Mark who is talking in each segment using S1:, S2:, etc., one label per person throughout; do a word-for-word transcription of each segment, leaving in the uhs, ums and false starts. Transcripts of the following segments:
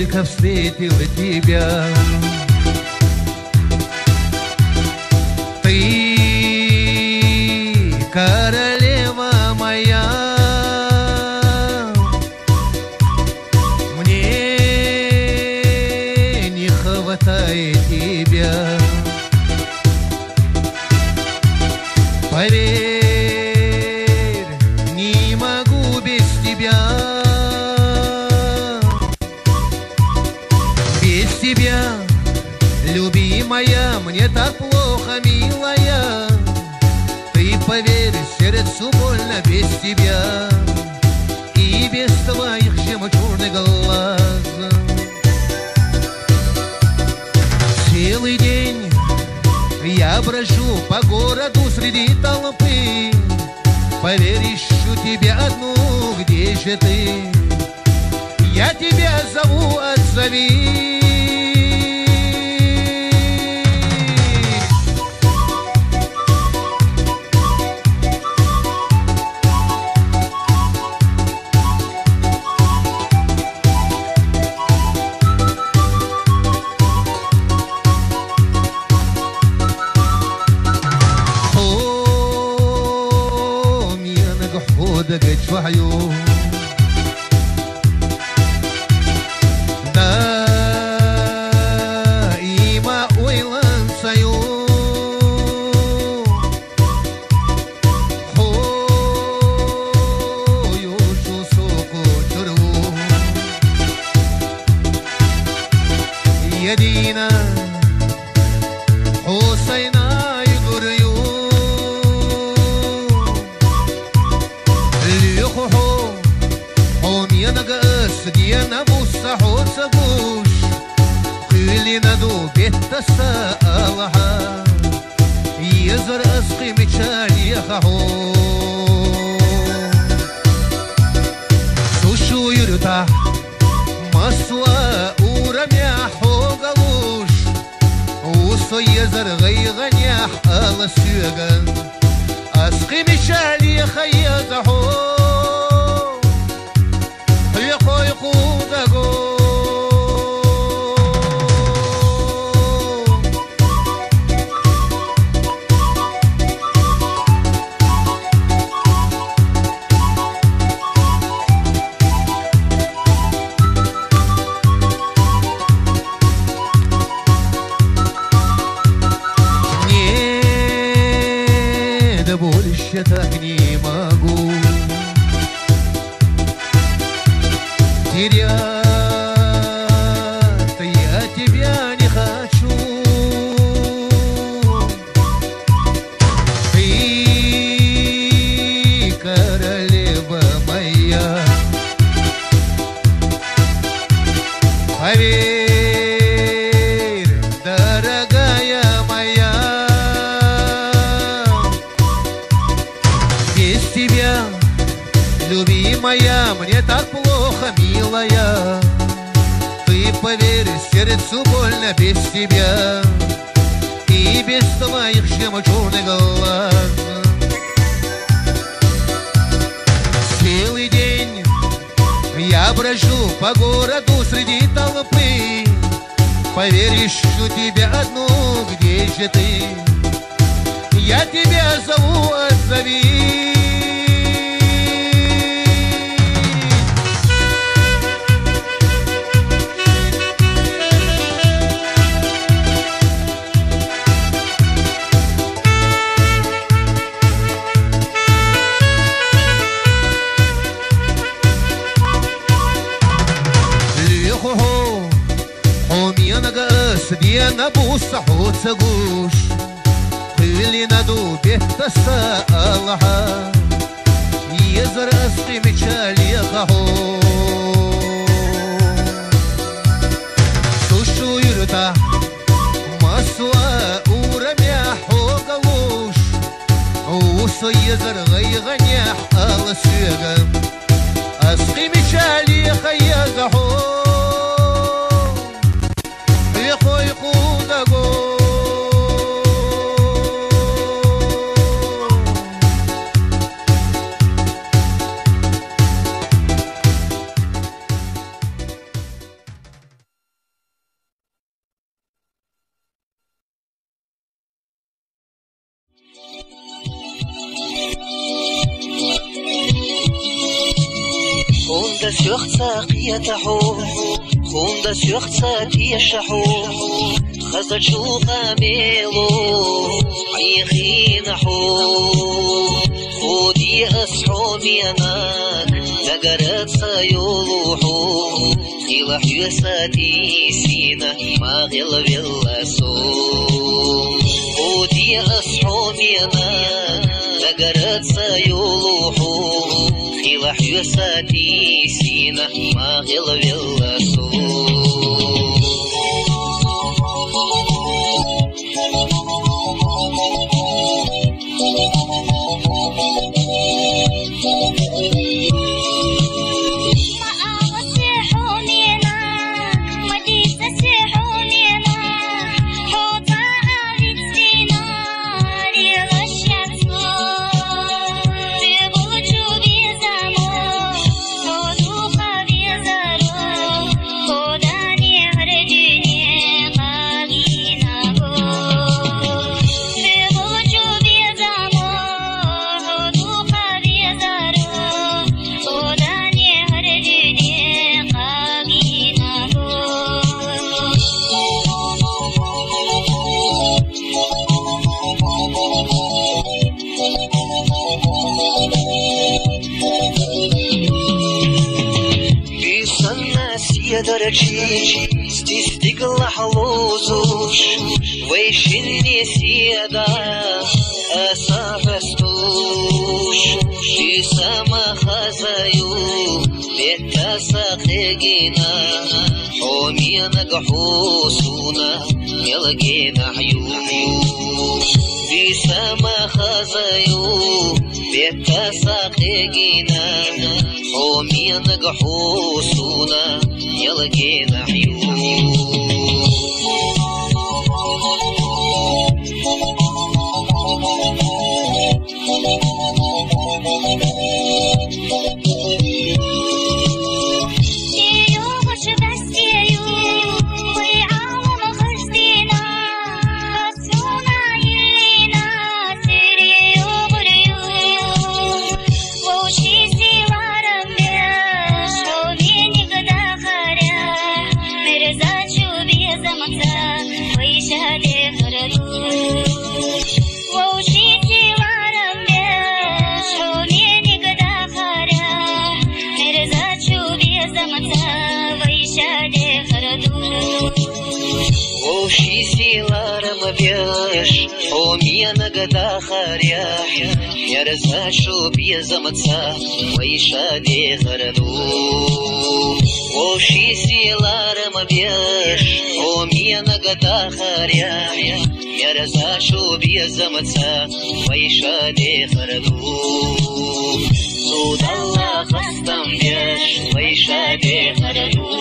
S1: только встретил тебя. Ты королева моя, мне не хватает тебя. Поверь, не могу без тебя. Без тебя, любимая, мне так плохо, милая. Ты поверь, сердцу больно без тебя и без твоих жемчужных глаз. Целый день я брожу по городу среди толпы. Поверь, ищу тебя одну, где же ты? Я тебя зову, отзови. دقت في عيون دائما ويلان سيون خويو شو سوقو ترون يدينا حسينا Сдена буса хоца гуш Хыли наду бетта саалаха Езар асқи мечали хахо Сушу юрта масла урамя хогалуш Усо езар гайганях ала сюган Асқи мечали хаязахо Нет, больше так не могу. Терять я тебя не хочу. Ты королева моя. Поверь, дорогая моя, без тебя, любимая, мне так плохо, милая. Ты поверь, сердцу больно без тебя и без твоих жемчужных глаз. Целый день я брожу по городу среди толпы. Поверь, ищу тебя одну, где же ты? Я тебя зову, отзови. Сдена буса хоца гуш Хыли наду бетта саалаха Езар асқи мечали хахо Сушу юрта масла урамя хогалуш Усо езар гайганях ала сюгам Асқи мечали хаязахо
S2: خوندا سيختا قيتحو خوندا سيختا كيشحو خزجو قاميلو عيخينحو خودي أصحو ميناك نقرت سيولوحو خيلح يساتي سينا ما غل باللاسو خودي أصحو ميناك نقرت سيولوحو خيلح يساتي سينا ما غل باللاسو درجي استستقل حلوزوش ويشني سيدا أسافستوش في سما خزايو بيتا ساقينا حومينا قحوسونا يلقينا حيوش في سما خزايو بيتا ساقينا حومينا قحوسونا يلقينا حيوش حومينا قدا خارياح يرزا شو بيزمتسا ويشادي خردو وشي سيلار مبيش حومينا قدا خارياح يرزا شو بيزمتسا ويشادي خردو سود الله خستم بيش ويشادي خردو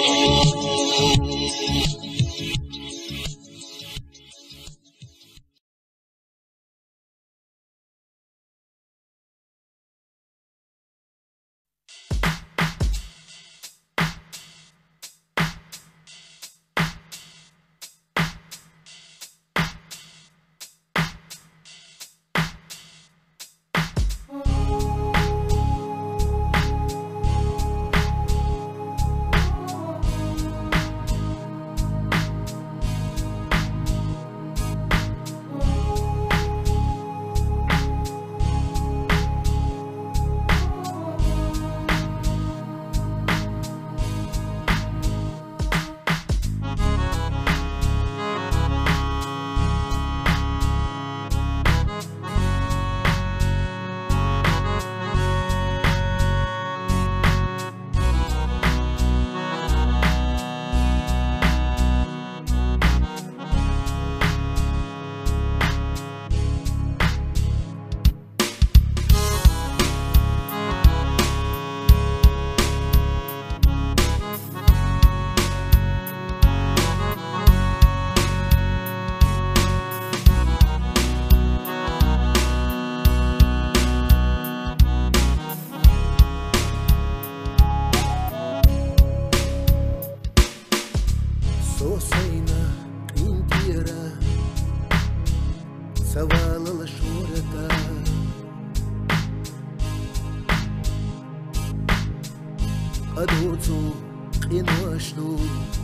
S1: أدوتو قنوشتو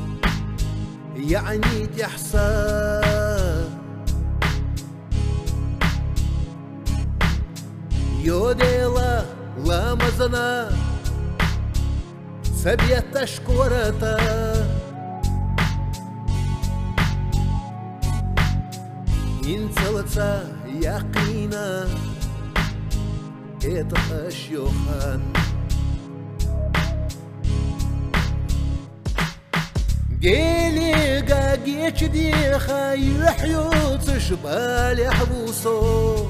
S1: يعني تحسن يوديلا لامزنا سبيت شكورتا инцелца яқина это ашьохан гелига гечдиха юхют шбали хвусо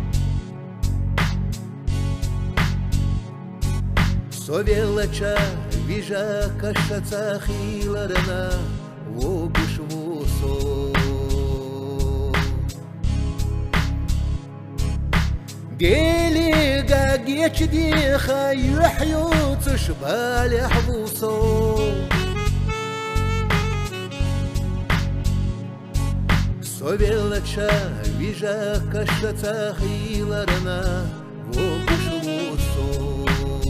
S1: совелача вижа кашаца хиларна вогушвусо гелига гечдиха юхют шбали хвусо совелача вижа кашаца хиларна вогушвусо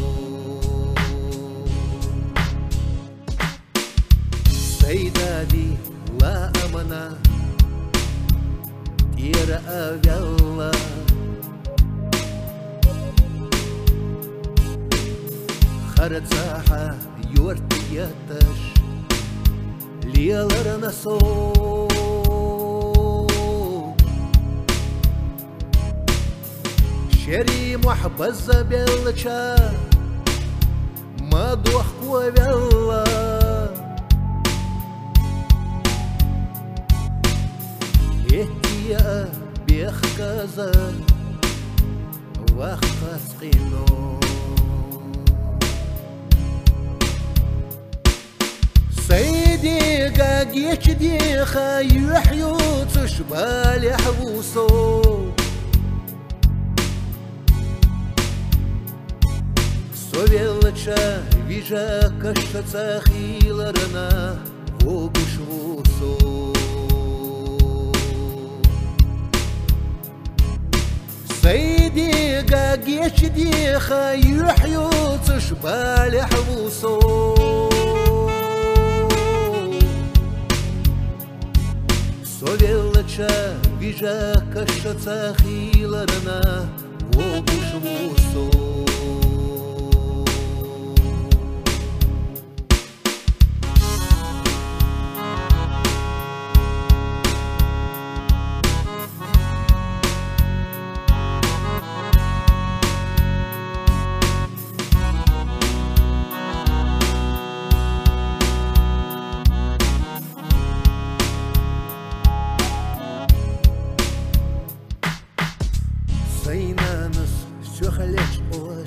S1: سيدادي لا أمنا تيرا أبيالله خرج ساحة يورتياتش ليالرنا سو شري محبز بيلشا ما دوخكو بيالله يا بيخ كازن وخص قينو سيدي قاقيش ديخا يحيوت شبال يحبوسو سوبيلتشا فيجا كشتا خيلرنا وقشوسو سيدي قاقيش ديخا يحيوت شبال حبوسو سوبيلتشا فيجا كشتا خيلرنا وقشوسو Зайнаныс сөхалеч олаш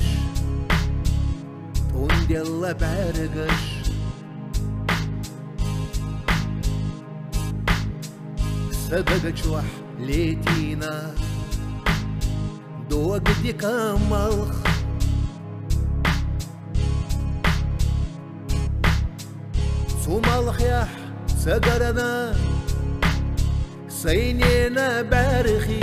S1: Тунделла бәрігіш Садагачуах летина Догди камалх Сумалх ях сагарана Сайнена бәріхи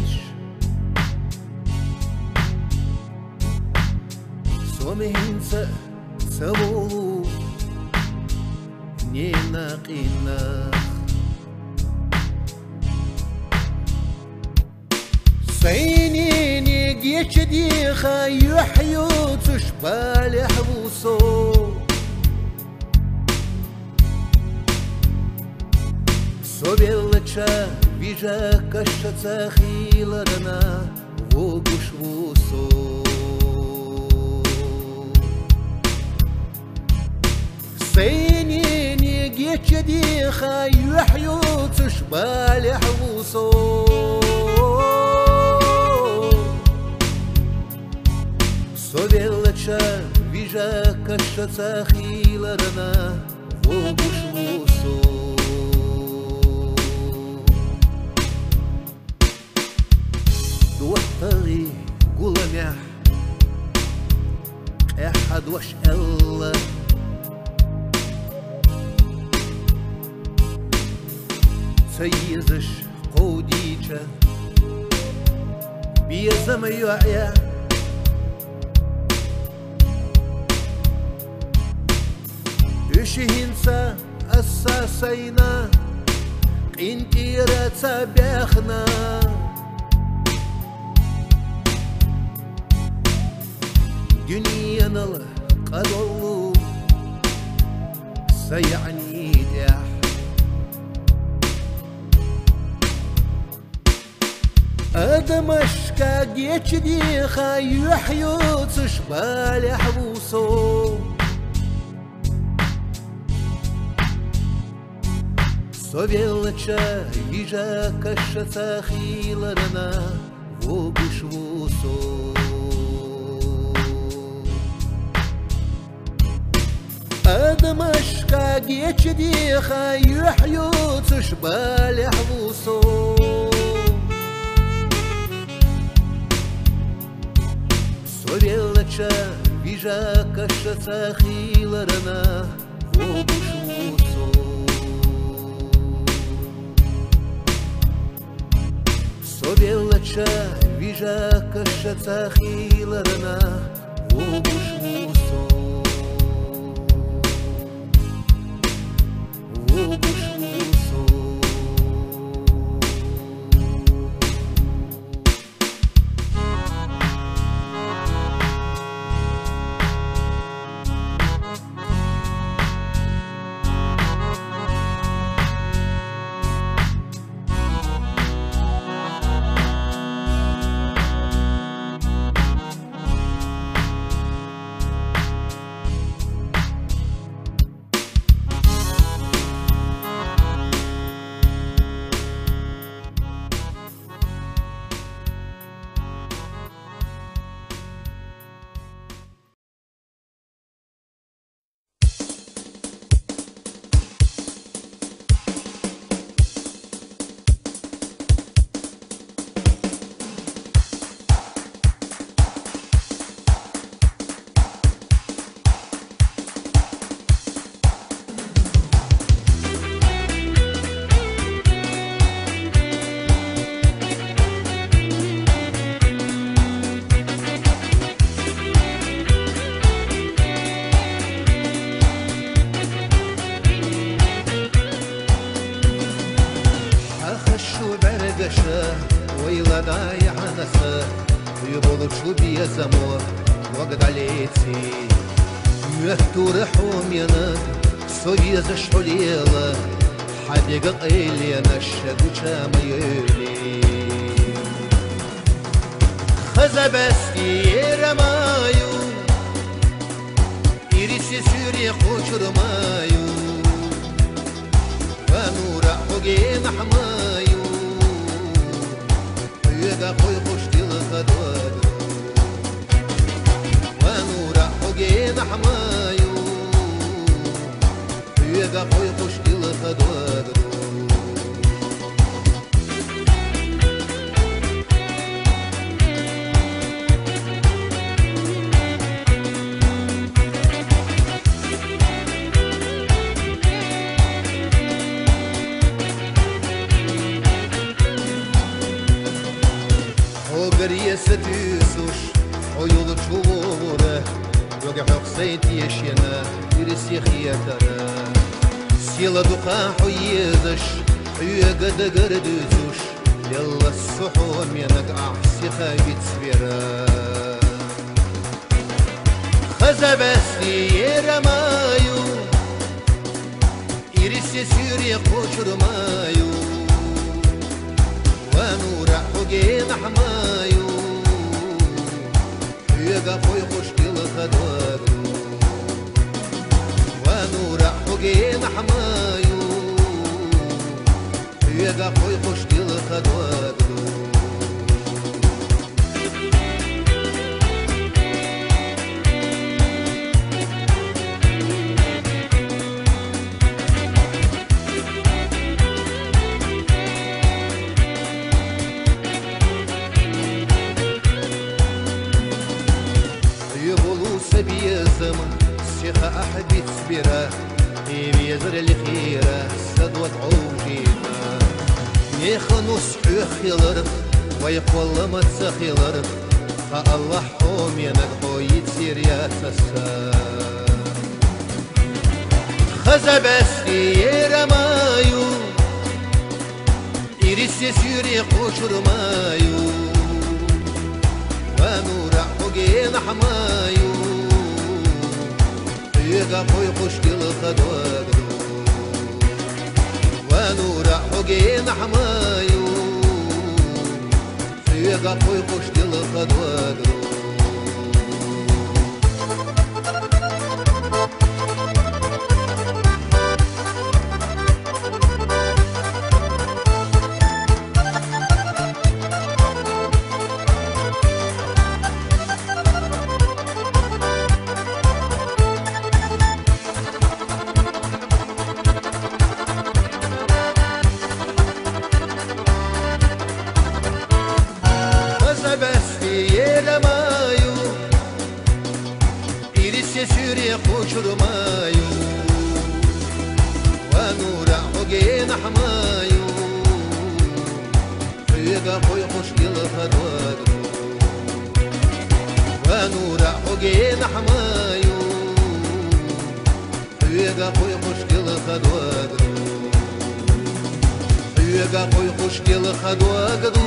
S1: ومهنسة سبو نينا قينا سينيني جيش ديخا يحيوت شبال حبوسو سوبيلتشا فيجا كشتا خيلرنا وقشوسو سينيني جيش ديخا يحيوت شبال حبوسو سوبيلتشا فيجا كشتا خيلرنا وقشوسو دوطري قولميح احد وش الله سيزش قوديشة بيزم يعيا شهنسا أساسينا قنتيرة تباخنا دنيانا القدر سيعني داح أدمشكا جيتش ديخا يحيو تشبال حبوسو Совелча вижа кашаца хиларана вогушвусо أدمشكا جيتش ديخا يحيو تشبال حبوسو Совелча вижа кашаца хиларана вогушвусо Совелча вижа кашаца хиларана вогушвусо вогушвусо ويلداي عنسا ويبولشو بيا زمور وقداليتي يهتور حومينا سويزا شحوليلا حديقة قيلينا الشدو شاميولي خزبستي رمايو إرسي سوري قوشر مايو ونورا حقي محمايو يدا خوي خوش دل خدواد ونورا حقي محمايو يدا خوي خوش دل خدواد ستوسوش عيول تشوره وقع حقسيت يشينا يرسي خياتنا سيلا دقا حيزش يقد قردوزوش يلا الصحون منك أحسي خايت سفيرا خزبستي رمايو يرسي سوري قوشر مايو ونورا حقي محمايو يقا خوي خوش دل خدوادو ونورا حقي محمايو يقا خوي خوش دل خدوادو سيخا أحد سبيرا يبيزر الخيرة سدوة عوجينا نيخا نصحو خيلر ويقول ما تسخيلر فالله حوم ينقو يتسير يا تسا Fazabesti yeramayu Irisses yuri koşurmayu Ve nura hugin hamayu Yega koy koşgil khadwagru Ve nura hugin hamayu Yega koy koşgil khadwagru Sürüye koşurmayu Ve nura hugin hamayu Yega koy koşgil khadwagru Ve nura hugin hamayu Yega koy koşgil khadwagru Yega koy koşgil khadwagru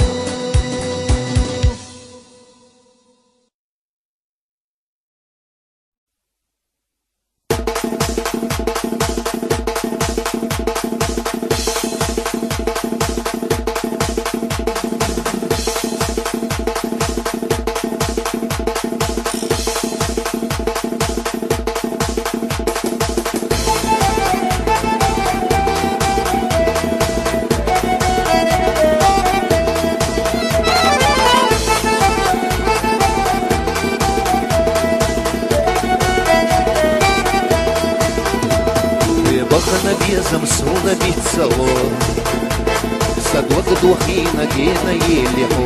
S1: Безом суда бицало Садок духина гена елехо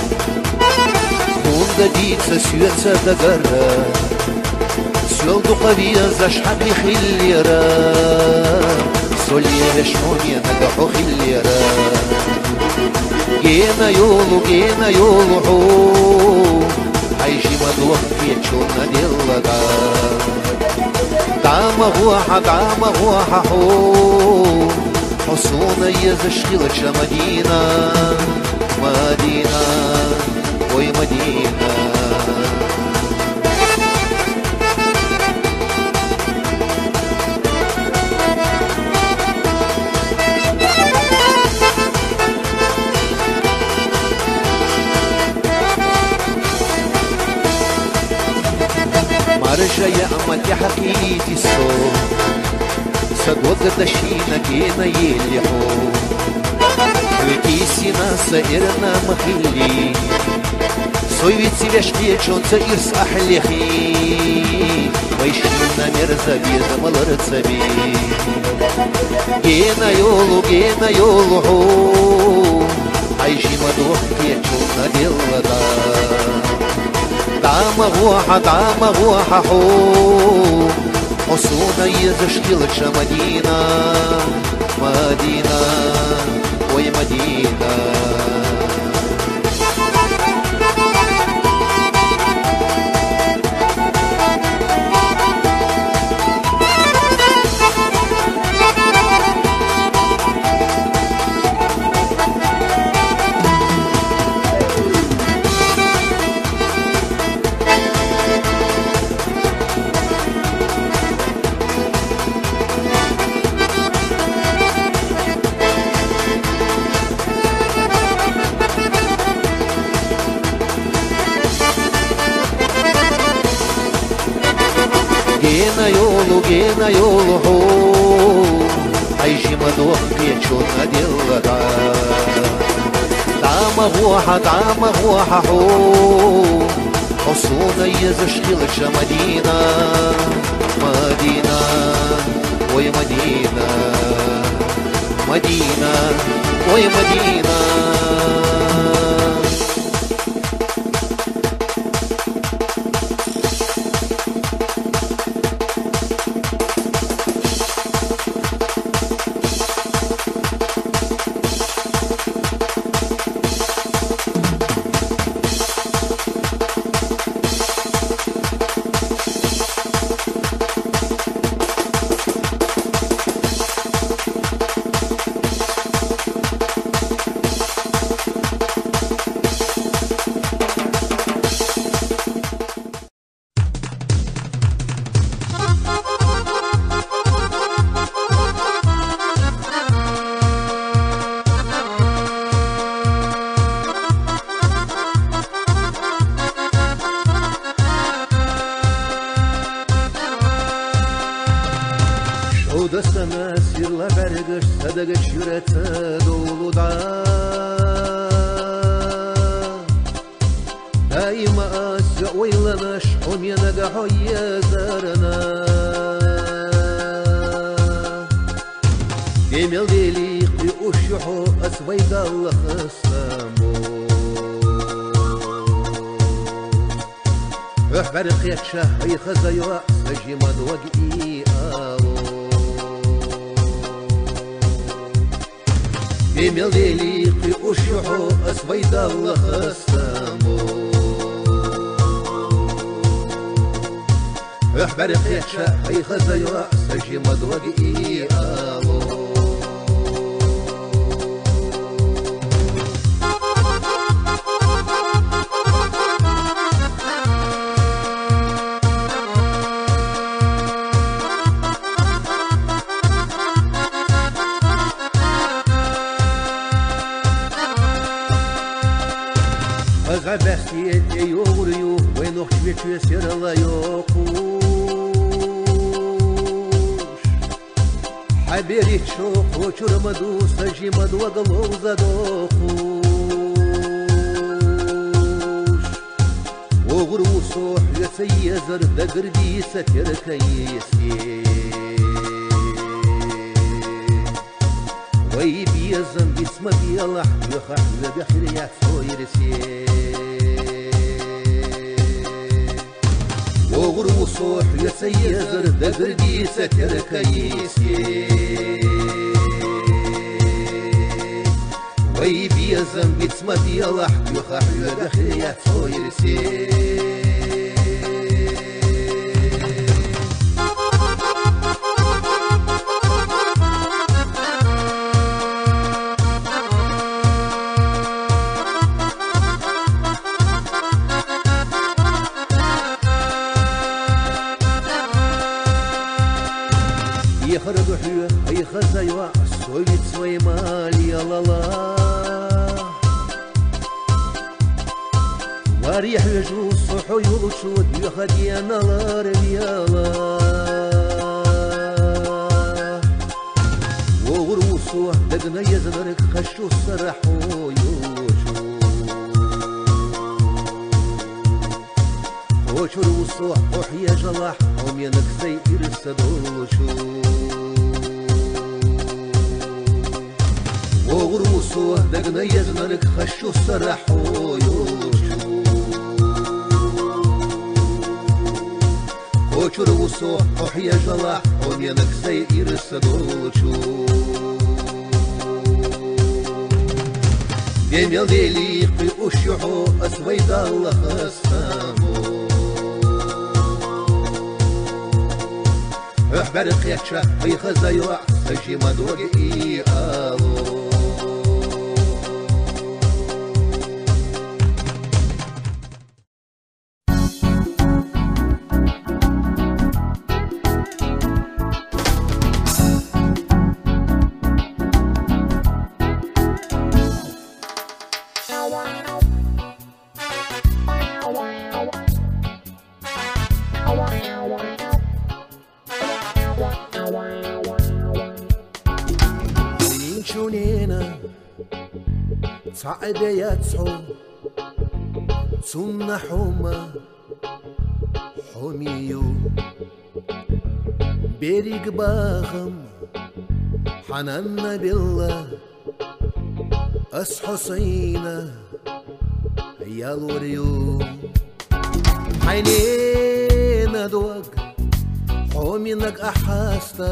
S1: Он добиться сюется до гора Сел духовия за шабли хиллера Солье вешмоне нагахо хиллера Гена йолу, гена йолу хо Айжи мадух печу наделлага Дама гуаха, дама гуаха хо Хосуна езашкила ча Мадина Мадина, ой Мадина Маржа я амати хакити со Садот дашина гена елехо Векисина саирна махили Сойвици вешке чонца ирс ахлехи Вайшина мерза беза маларцаби Гена йолу, гена йолу хо Айжи мадух печу наделлада Дама гуаха, дама гуаха хо Осуна езашкила ча Мадина Мадина, ой Мадина Гена йолу, гена йолу хо Айжи мадух печу наделлага Дама гуаха, дама гуаха хо Осуна езашкила ча Мадина Мадина, ой Мадина Мадина, ой Мадина Odasana sirla bergış sadagış yüretse doluda Daima asya oylanış o menaga hoya zarana Demel delikli uşuhu asvaydallah ıslamu Öhber qiyakşa ay khazaywa sajimad wagi alo Demel delikli uşuhu asvaydallah ıslamu Öhber qiyakşa ay khazaywa sajimad wagi alo Gabesiyet yoğuruyor ve nohçüye seralıyor Haberi çok uçurmadı sajimad vagalov zadokuş Oğur usuh yasayezar da gırbi satir kayesi Vay biyazım isma biyalah yuhah ve bihiriyat soyresi Oğur usuh yasayezar da gırbi satir kayesi Vay biyazım isma biyalah yuhah ve bihiriyat soyresi Ехаргухю, ай хазайва, совет своей мальялала Варьях вежу, сухой улучшу, дюхадьяналар вияла Оғырусу, дагна езанарык, хашу сараху юлучу Хочурусу, охья жалах, оменак сай ирсадолучу Oğrusu dagna yaznalık haşu sarahu yoluşu Koçurusu ohya jala omyanak say irsa doluşu Demel delikli uşuhu asvaydallah asamu Öhber qiyakşa ay khazaywa sajimad wagi alo صعد يدعو ثم حمى حميو بريق باغم حنان بالله أس حسينة يا لوريو حنين دوق حمينك أحاستا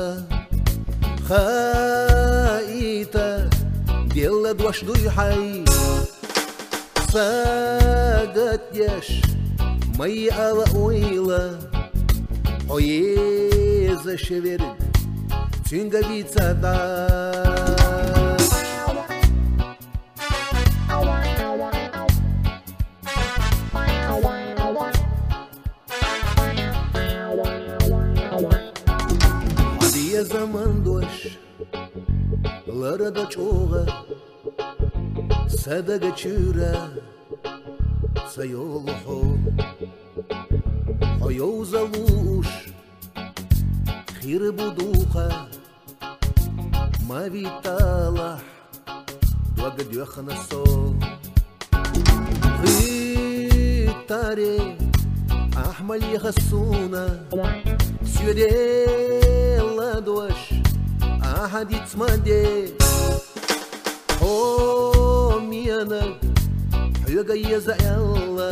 S1: خايتا Дело дважды хай Сагат яш Мои ала ойла Ое зашеверг Цюнгавица да Адия заман дош Ларада чоға Садага чура Сайолухо Хойоу залуш Хир будуха Мавиталах благодёхана сол Хитаре Ахмали хасуна Сюрела дождь Ахадит смаде О миянак Хюга езаэлла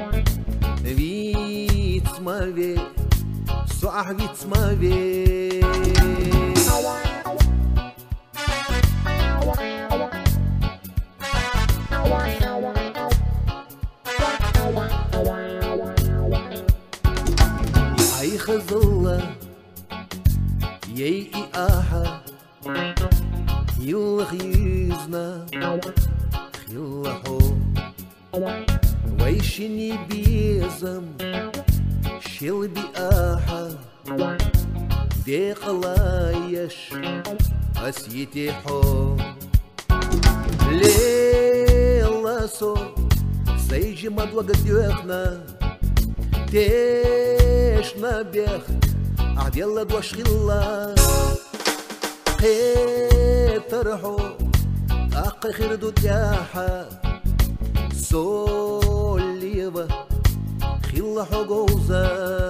S1: Вицмаве Суах вицмаве Ай хазалла Ей и аха Хиллах юзна Хиллахо Вайшини безам Шилби аха Декалаяш Асьетихо Леласо Сейджи мадлагадёхна Теш набех Аделла дуашхилла Хетархо Аqa khirdu tyaha Soliva Khilla hogoza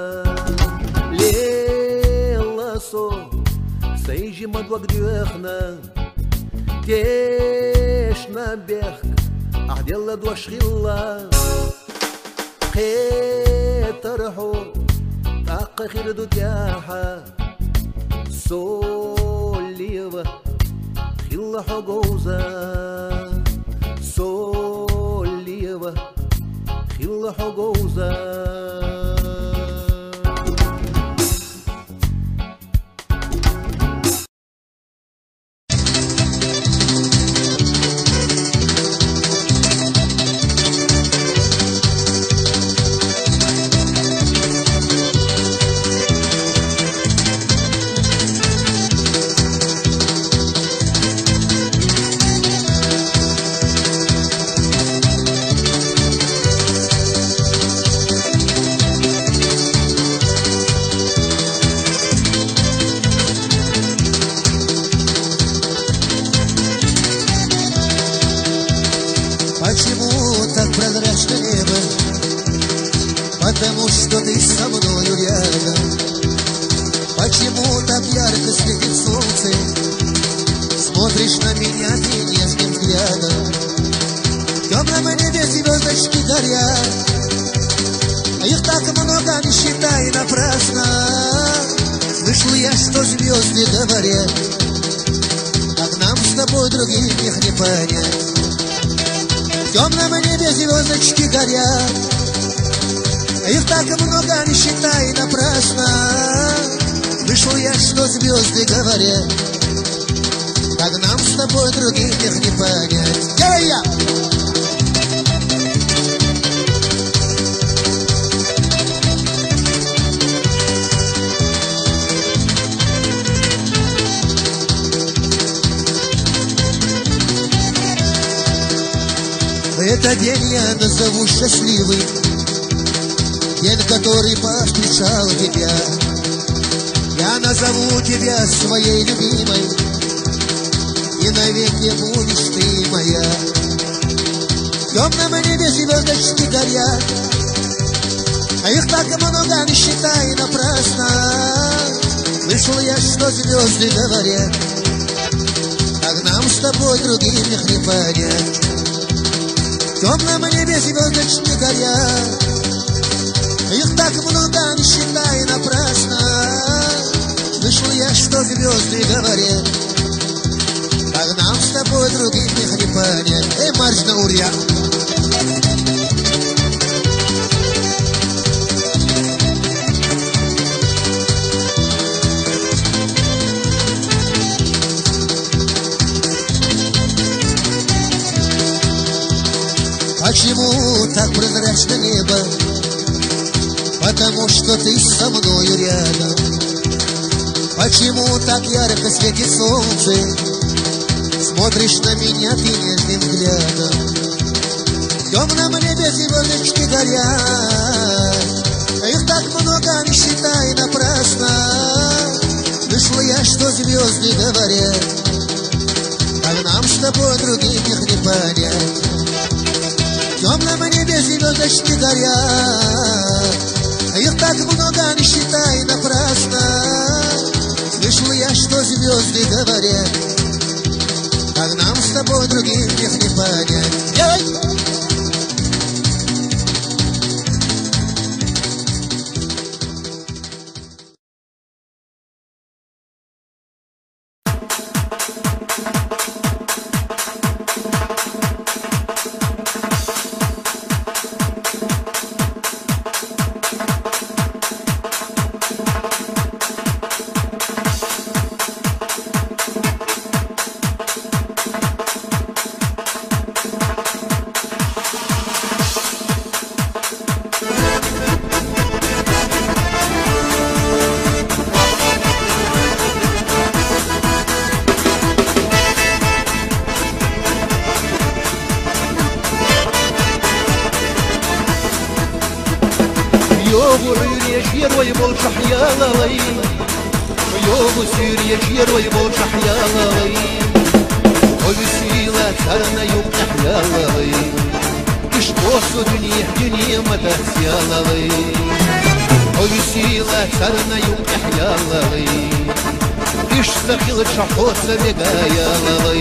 S1: Lela so Сейджи мадлагадёхна Теш набех Аделла дуашхилла Хетархо Аqa khirdu tyaha Soliva Khilla hogoza Soliva Khilla hogoza
S3: Почему так прозрачно небо? Потому что ты со мною рядом. Почему так ярко светит солнце? Смотришь на меня ты нежным взглядом. В темном небе звездочки горят. Их так много, не считай напрасно. Слышал я, что звезды говорят, а нам с тобой других их не понять. В темном небе звездочки горят. Их так много, не считай напрасно. Слышал я, что звезды говорят, как нам с тобой других их не понять. Делай я! Этот день я назову счастливый, день, который повстречал тебя. Я назову тебя своей любимой, и навеки будешь ты моя. В темном небе звездочки горят, а их так много, не считай напрасно. Слышал я, что звезды говорят, как нам с тобой другим их не понять. В темном небе звездочки горят, их так много, не считай напрасно. Слышал я, что звезды говорят, как нам с тобой других их не понять. Эй, марш на урья! Почему так прозрачно небо? Потому что ты со мною рядом. Почему так ярко светит солнце? Смотришь на меня ты нежным взглядом. В темном небе звездочки горят, их так много, не считай напрасно. Слышал я, что звезды говорят, тобой другим их не понять. В темном небе звездочки горят, их так много, не считай напрасно. Слышал я, что звезды говорят, как нам с тобой другим их не понять. Делай!
S1: Герой был шахьяловый, Йогу Сирия герой был шахьяловый, Овесила царна юг нахьяловый, И что судни дюни матасьяловый, Овесила царна юг нахьяловый, И что хил шахоса бегаяловый.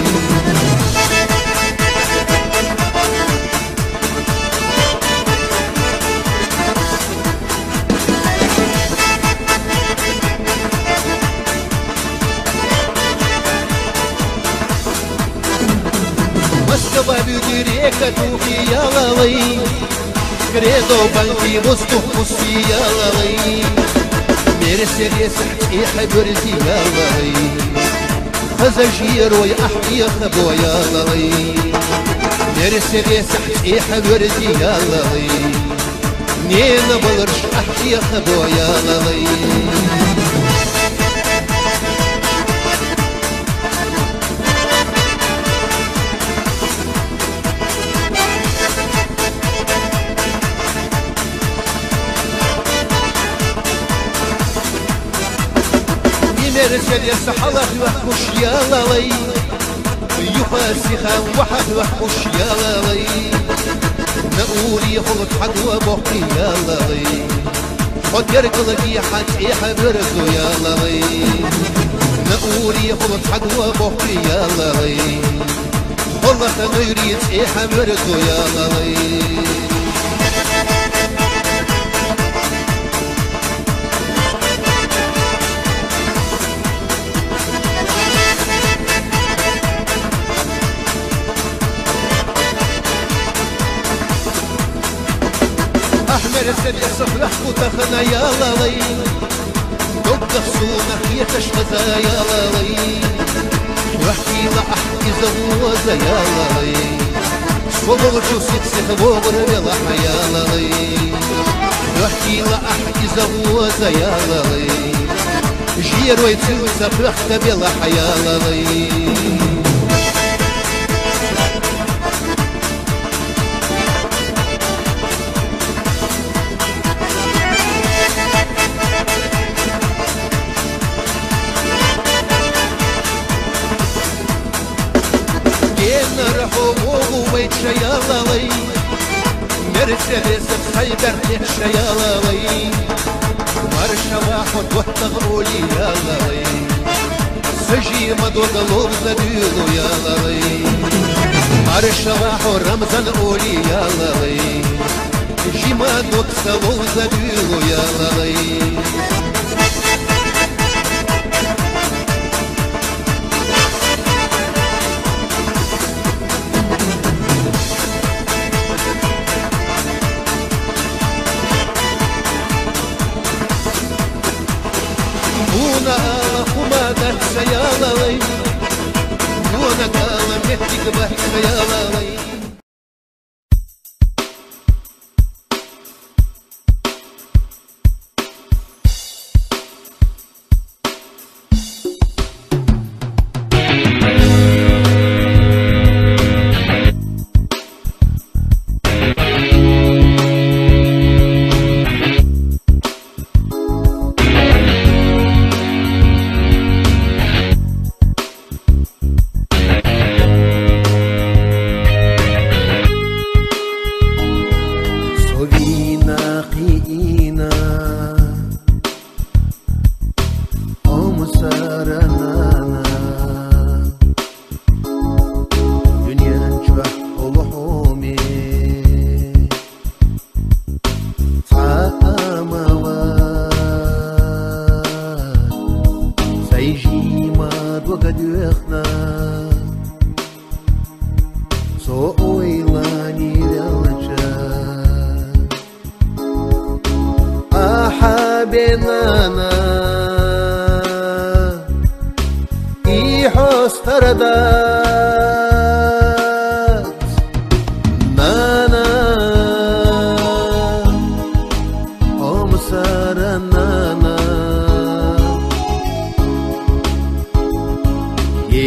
S1: Река Тухияловый, Гредо банки воздух Пусияловый, Мерседес и Хабюрзияловый, Хазажирой Ахтиха Бояловый, Мерседес и Хабюрзияловый, Не набылырш Ахтиха Бояловый. Мерседес حلق وحوش يالوي يفاسخا وحد وحوش يالوي نقولي خلط حد وبوحي يالوي خد يركض في حد إيحا برزو يالوي نقولي خلط حد وبوحي يالوي خلط نيريد إيحا برزو يالوي. Мерседес фрахку тахана ялалай, Добга суна хьеташхаза ялалай, Вахтила ахти завоза ялалай, Своболчу ситсих вогрвела хаялалай, Вахтила ахти завоза ялалай, Жирой цюца фрахта бела хаялалай. شيالوي مرسيدس خيبر شيالوي مرشا واحد وحتغولي يالوي سجي مدو قلوب زديلو يالوي مرشا واحد رمزان قولي يالوي جي مدو قلوب زديلو يالوي. Sayalaway, Mona Kala Metik Bah Sayalaway.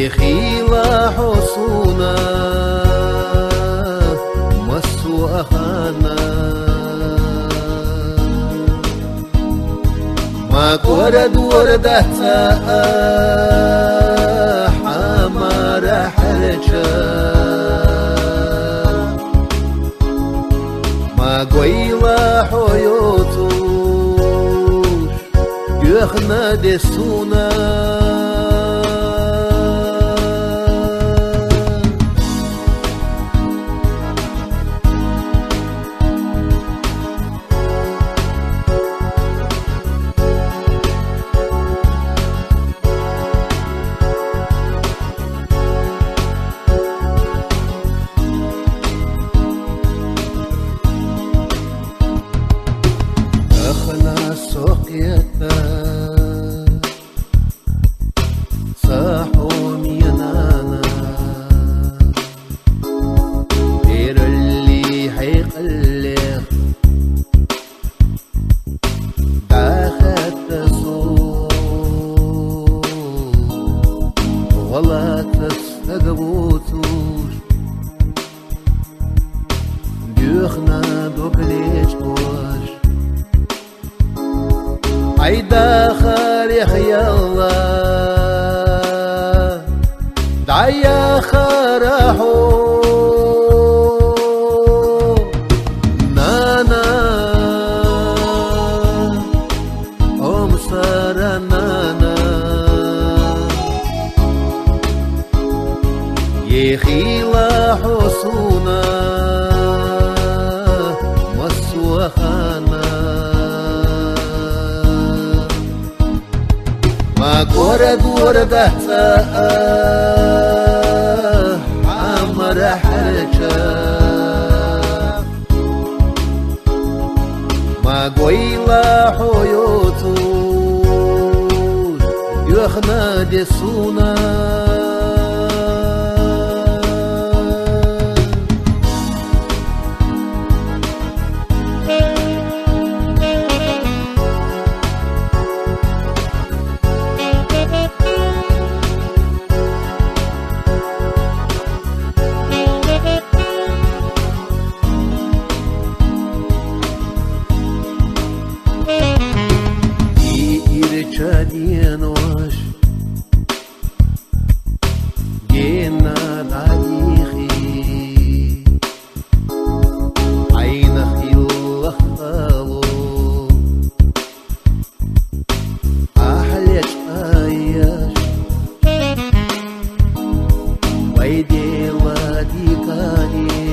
S1: يخيل حصونا مسو أخانا ما كورد وردتا حمار حرجا ما قويلا حيوتو يخنا دسونا عيدا خاريخ يلا دعيا خرحو نانا أم سارة نانا يخيلا حصونا مسوى خانا ما كورد وردتا عمر حرجا ما قويلا حيوتو يخنا دسونا Чадинош гена дадихи айнах илахало ахлеч аяш вайдела дикани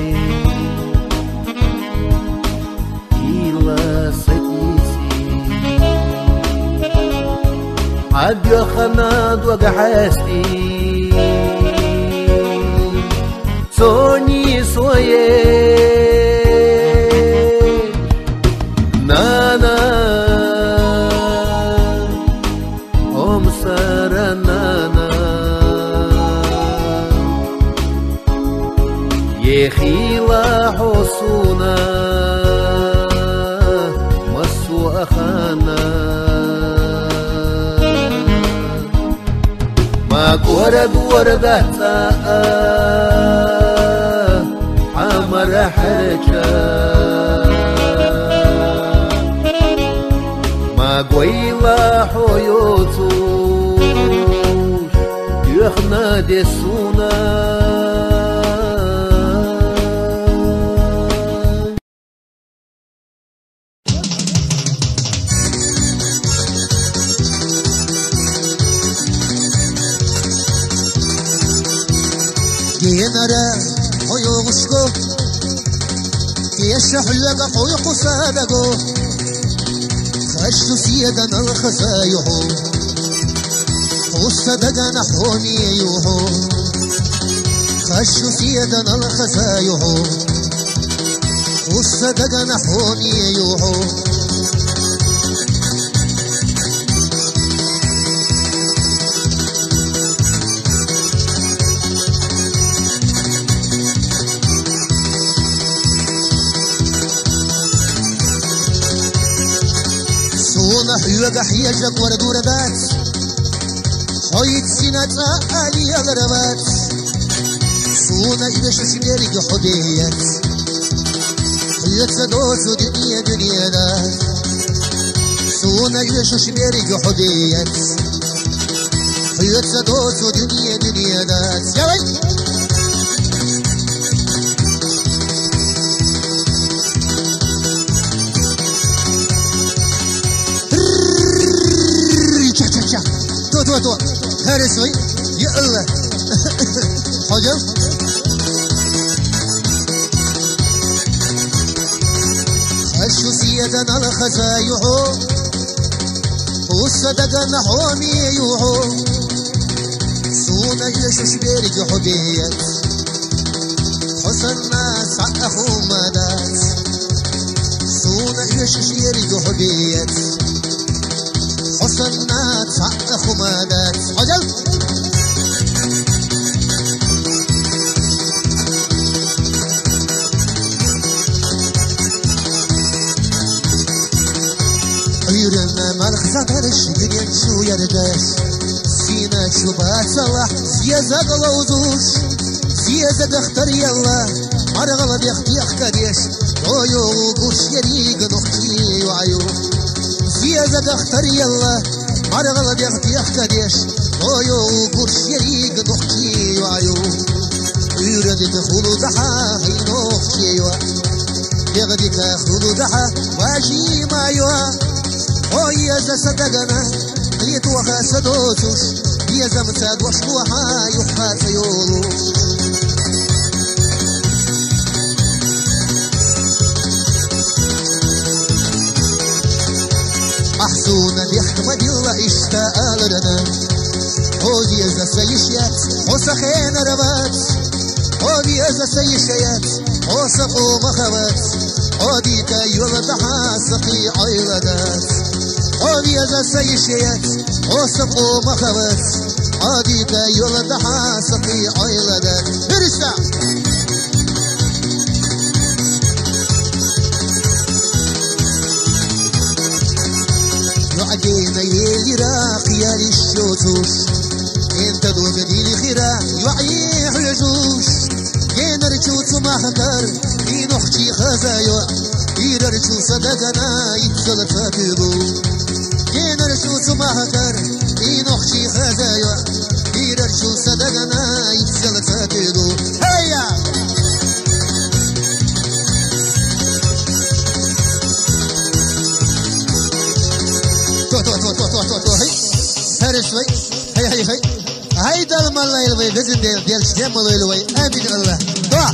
S1: ила сатиси عديو خناد وقحستي سوني سويه نانا أم سارة نانا يخيلا حصونا مسو أخانا ما كورد وردتا عمر حرجا ما قويلا حيوتو يخنا دسونا
S3: ينرى حيوغشكو يشرح لك حيوق صادقو خشت سيدنا الخسايحو وصدقنا حومي يوحو خشت سيدنا الخسايحو وصدقنا حومي يوحو حلوة حيجك ورد وردات Hoyt sinata ali alrabat Suna ile şu şiberi hudiyet Yetsadosu dünya dünyada Suna ile şu şiberi hudiyet Yetsadosu dünya dünyada Yavaş تو تو تو هرسوي يا الله حجم خشو سيدنا الخزايحو وصدقنا حومي يوحو سونا يشش بيرج حبيت حسنا سعقه مدات سونا يشش بيرج حبيت حسنا سعقه مدات حجم يرنا مالك زغرش دنيا شو يردش سينا شبات صلاح سيازا قلوزوش سيازا دختر يلا مرغلا بيختي اختريش رويو قوش يريق نختي وعيو سيازا دختر يلا مرغلا بيختي اختريش رويو قوش يريق نختي وعيو يردك خلو دحا هي نختي يغدك خلو دحا واجي مايوا Oh yeza sadagana Yetwaha sadotush Yeza mtad washkuha yukhata yolu Ahsuna bihkma dilla ishta'a lana Oh yeza sayishyat Osakhena rabat Oh yeza sayishyat Osaqo makhabat Oh dika yuladaha saqi ayladat Odi yaza sayışiyet, o sıkı makavet Adide yola daha sıkı ayladet Hırışta Yu'adina yelira qiyari الشوتوش انت دوم ديني خيرا يعيح يجوش ينر جوت مهتر ينخشي خزايو يرر جو صدقنا يتزل فاتدو ينر جوت مهتر ينخشي خزايو يرر جو صدقنا يتزل فاتدو هيا تو تو تو تو تو تو هي هرسوي هي هي هي هيدا الملايل وي بزن ديال ديال شديم ملايل وي امين الله دعاء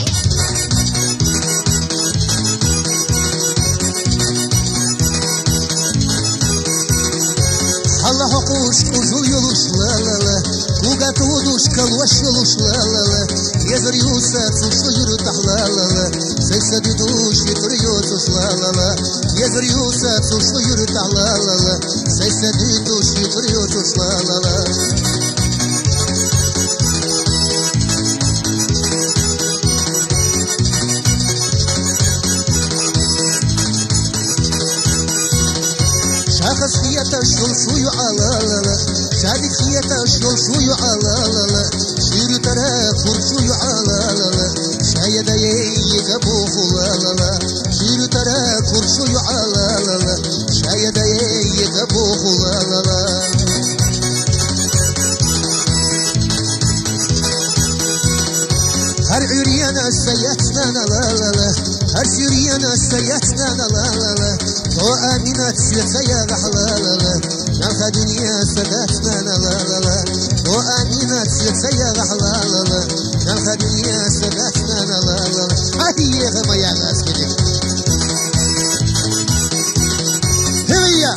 S3: الله حقوش وجو يلوش لا لا لا وقاتودوش كالوش يلوش لا لا لا يزر يوسف وشو يرتاح لا لا لا سيسددوش يفريوتوش لا لا لا يزر يوسف وشو يرتاح لا لا لا سيسددوش يفريوتوش لا لا لا شاخص خياتا شول شويو على لا لا شادك خياتا شول شويو على لا لا شير ترى كور شويو على لا لا شايدا يكبوخ لا لا لا شير ترى كور شويو على لا لا شايدا يكبوخ لا لا لا هر عريانا سياتنا لا لا لا هر سيريانا سياتنا لا لا لا تو آمينات سيسيا لا لا لا نلقى دنيا سداتنا لا لا لا تو آمينات سيسيا لا لا لا نلقى دنيا سداتنا لا لا لا هاي غما يا ناس كده هيا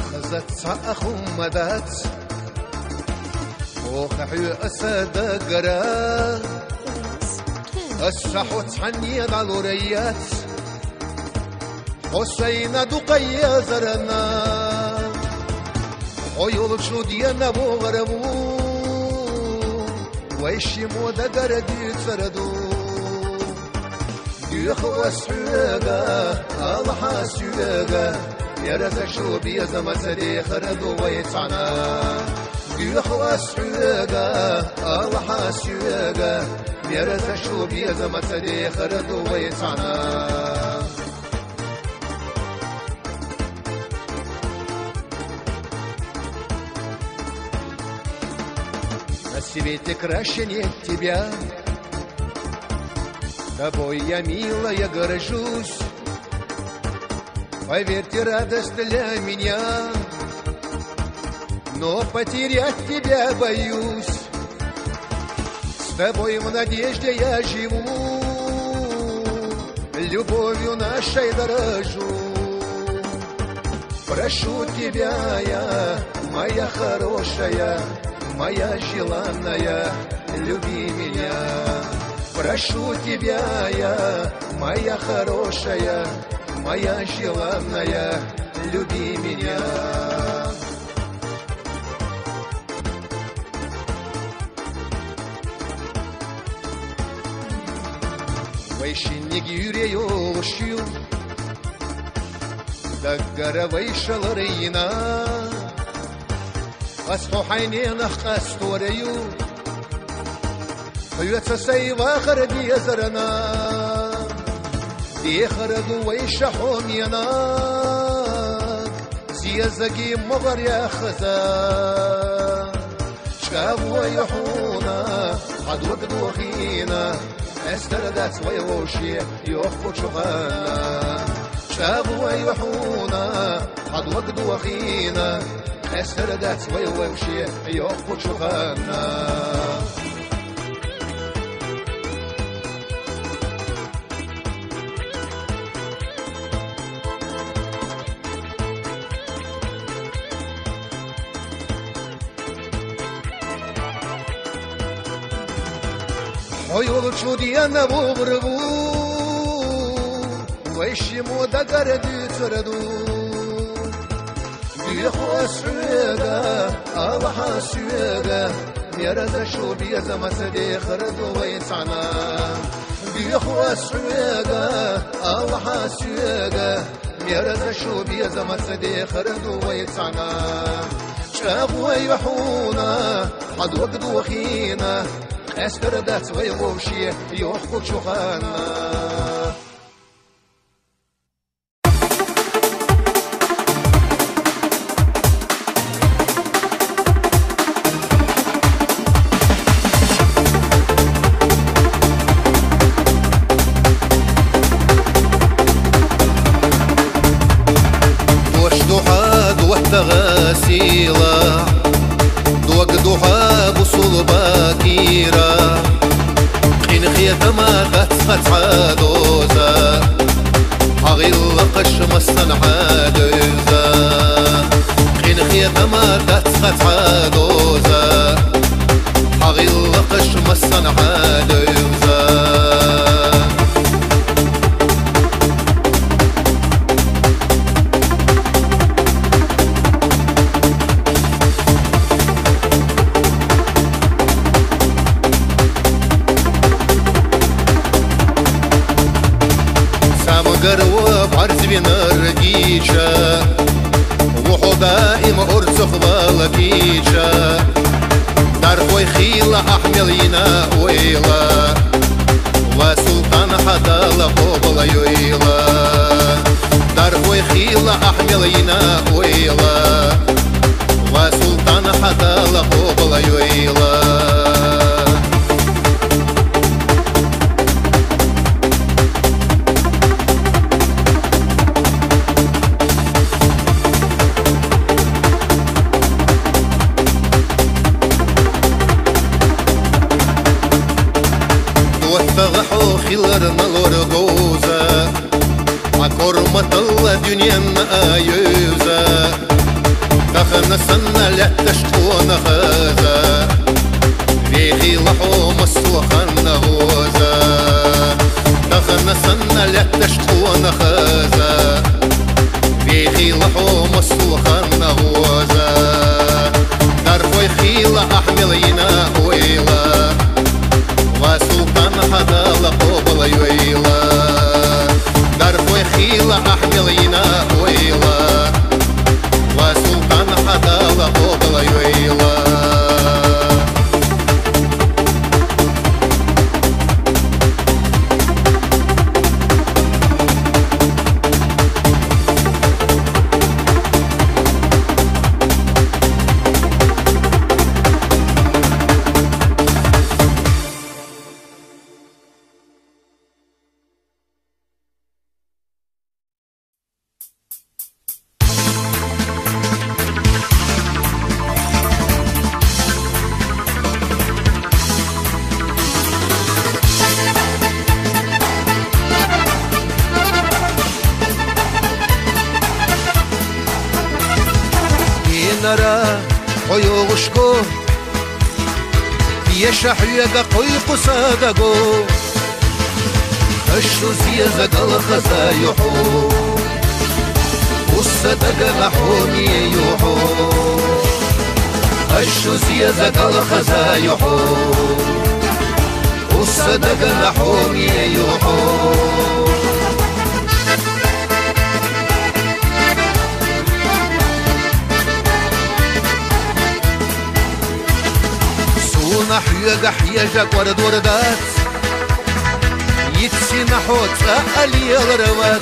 S1: زت أخو مدات وخحي أسد قرا السحوت حني العلوريات حسين دقيا زرنا عيول شودينا بغربو ويشي مودا قردي تسردو يخوى سحوغا الله سحوغا يرزق شوبي يزم سدي خردو ويتعنا يخوى سحوغا الله سحوغا يرزق شوبي يزم سدي خردو ويتعنا Светик расченет тебя, тобой я, милая, горжусь. Поверьте, радость для меня, но потерять тебя боюсь. С тобой в надежде я живу, любовью нашей дорожу. Прошу тебя я, моя хорошая, моя желанная, люби меня. Прошу тебя я, моя хорошая, моя желанная, люби меня. Вайшинник yüreği oluşuyor, دقر ويشل رينا أصحو حينين أخقست وريو خيوت سيوا خردي يزرنا دي خردو ويشحوم يناك زيزقي مغر يا خزا شكابوا يحونا قد وقدوا خينا استردت ويوشي يوخبو شغانا شكابوا يحونا قد وقدوا خينا استردت ويوشي يوخبو شغانا عيول شودينا بغربو ويشمو دقردي تردو بيخو سويدا الله سويدا يرد شوبي زمسدي خردو ويتعنا بيخو سويدا الله سويدا يرد شوبي زمسدي خردو ويتعنا شابو يحونا قد وقدو خينا استردت ويوشي يوخبو شغانا وشدوحا دوحت غاسيلا دوق دوحا بصول باكيرا قين خيتما تتخت عادوزا أغيل قش مستن عادوزا قين خيتما تتخت عادوزا أغيل قش مستن عادوزا قروب عرز بنرجيشا وحو دائم أرزخ والكيشا دار خوي خيلة أحملينا ويلا وسلطان حدال قبل يويلا دار خوي خيلة أحملينا ويلا وسلطان حدال قبل يويلا واتغحو خيلرنا الورقوزة عكرمة الله دنيانا آيوزة دغنا سنة لا تشكون غازا فيغي لحو مسوخن غوزا دغنا سنة لا تشكون غازا فيغي لحو مسوخن غوزا دارفوي خيلة أحملينا ويلا وسلطان هذا لقوبل يويلا دارفوي خيلة أحملينا ويلا وسلطان هذا لقوبل يويلا نرى عيوغشكو يشح يغا قوي قصادقو الشوز يزقل خزايحو والصدق نحومي يوحو الشوز يزقل خزايحو والصدق نحومي يوحو نحيق حيجك ورد وردات يتسي نحوت أقلي الروات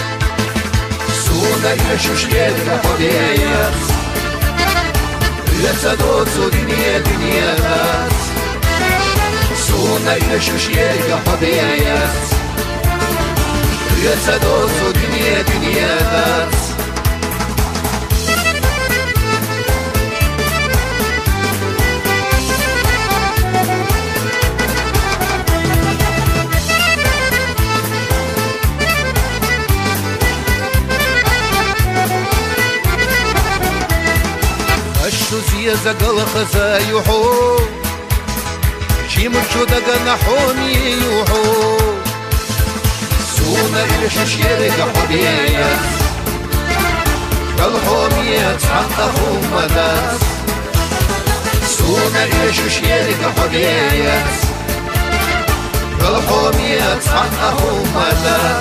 S1: سونا يشوش يدك حبيات يتدوت دنيا دنيات سونا يشوش يدك حبيات يتدوت دنيا دنيات يزقل خزايحو شيمرشو دقا نحومي يوحو سونا يشوش يرق حبيات كالحوميات حقهم مدات سونا يشوش يرق حبيات كالحوميات حقهم مدات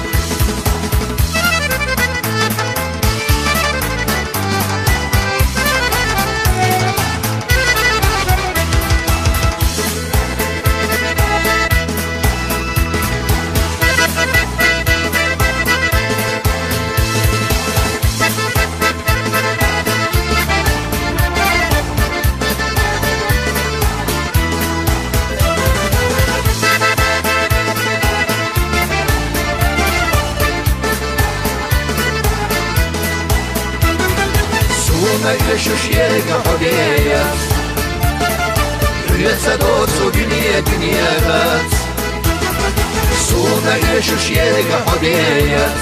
S1: يشوش يرق حبيات يتدوت دنيا دنيات سونا يشوش يرق حبيات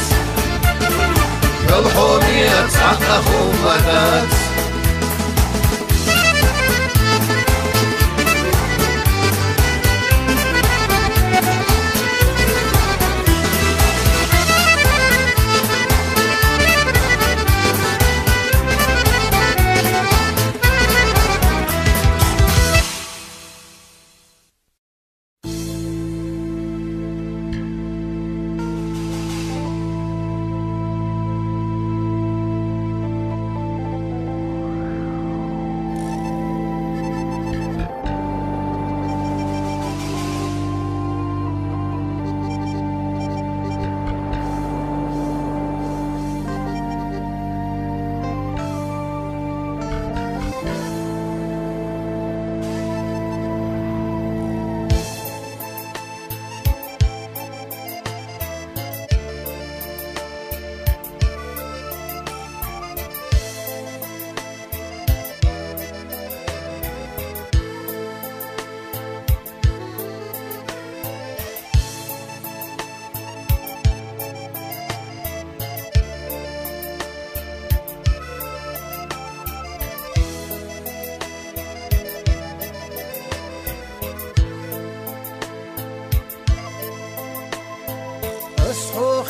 S1: كالحوميات حقهم مدات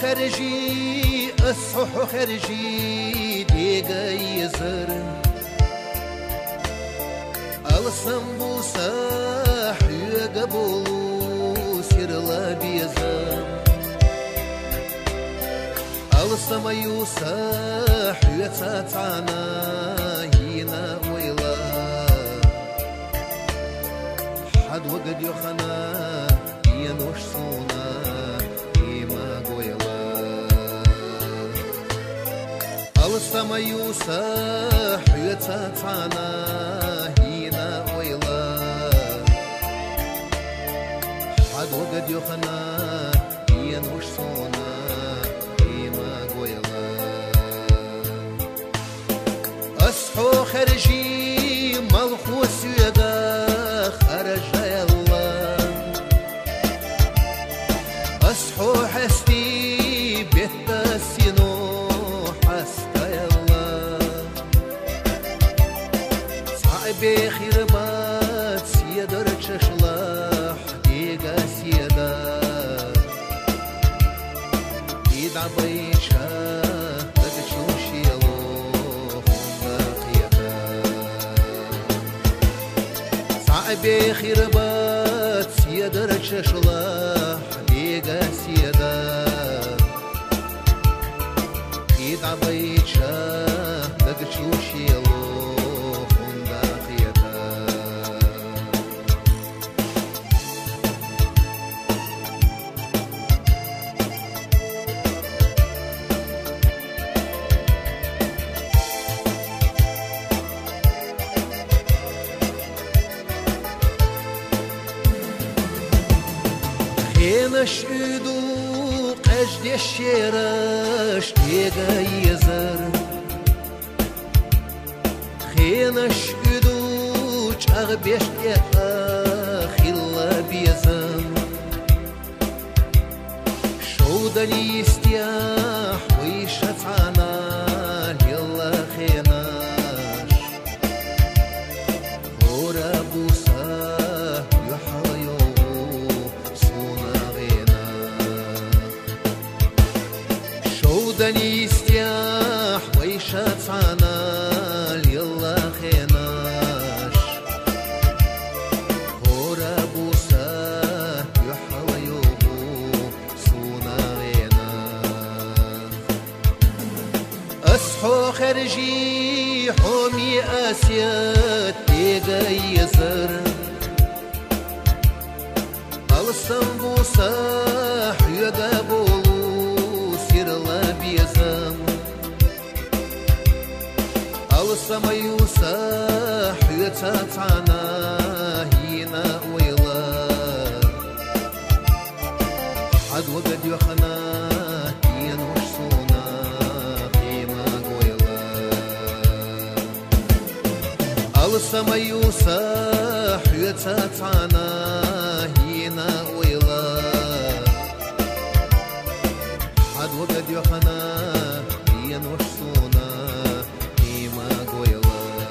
S1: خرجي اصحو خرجي ديغا يزر الصنبو صاح يقبلو سيرلا بيزم الصميو صاح يتاتعنا هنا ويلا حد وقد يخنا ينوش صونا إما قويلا الصميو صاح يتاتعنا هنا ويلا حد وقد يخنا ينوش صونا إما قويلا أصحو خرجي ملخوص يدا خرج يلا أصحو حستي بيت سينو حستا يلا صعبي خربات سيدر تششلح ديقا سيدا يدع بيشا بدشوش يلو باقيتا صعبي خربات سيدر تششلح ديقا سيدا يدع بيشا بدشوش يلو باقيتا خينش ادو قجد الشيرش ديغا يزر خينش ادو اغبيش يا خلا بيزم شودني يستياح ويشتعنا يلا خيناش هورا بوسا يحايو شودني يستياح ويشتعنا يلا خيناش هورا بوسا يحايو سونا غينا أصحو خرجي حومي آسيات ديغا يزر الصنبو صاح يقابلو سيرلا بيزم الصميو صاح يتاتعنا هنا ويلا حد وقد يخنا ينوش صونا قيمة قويلا الصميو صاح يتاتعنا هنا ويلا حد وقد يخنا ينوش صونا قيمة قويلا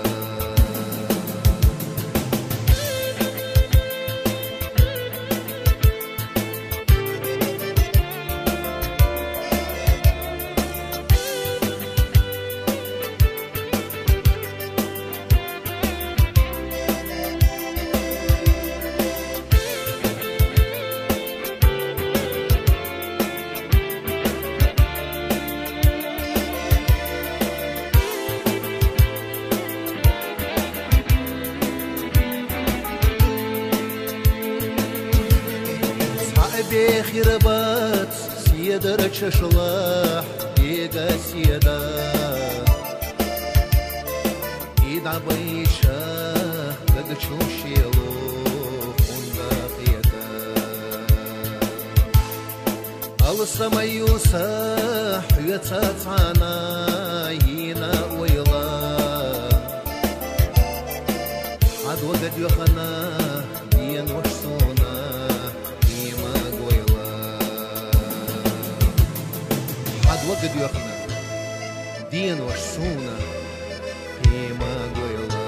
S1: بخربات سيدر تششلح ديغا سيدا يدع بيشا بدشوش يلو باقيتا الصميو صاح يتاتعنا هنا ويلا حد وقد يخنا ينوش صونا وقد يخنا دين وشسونا قيمة قويلا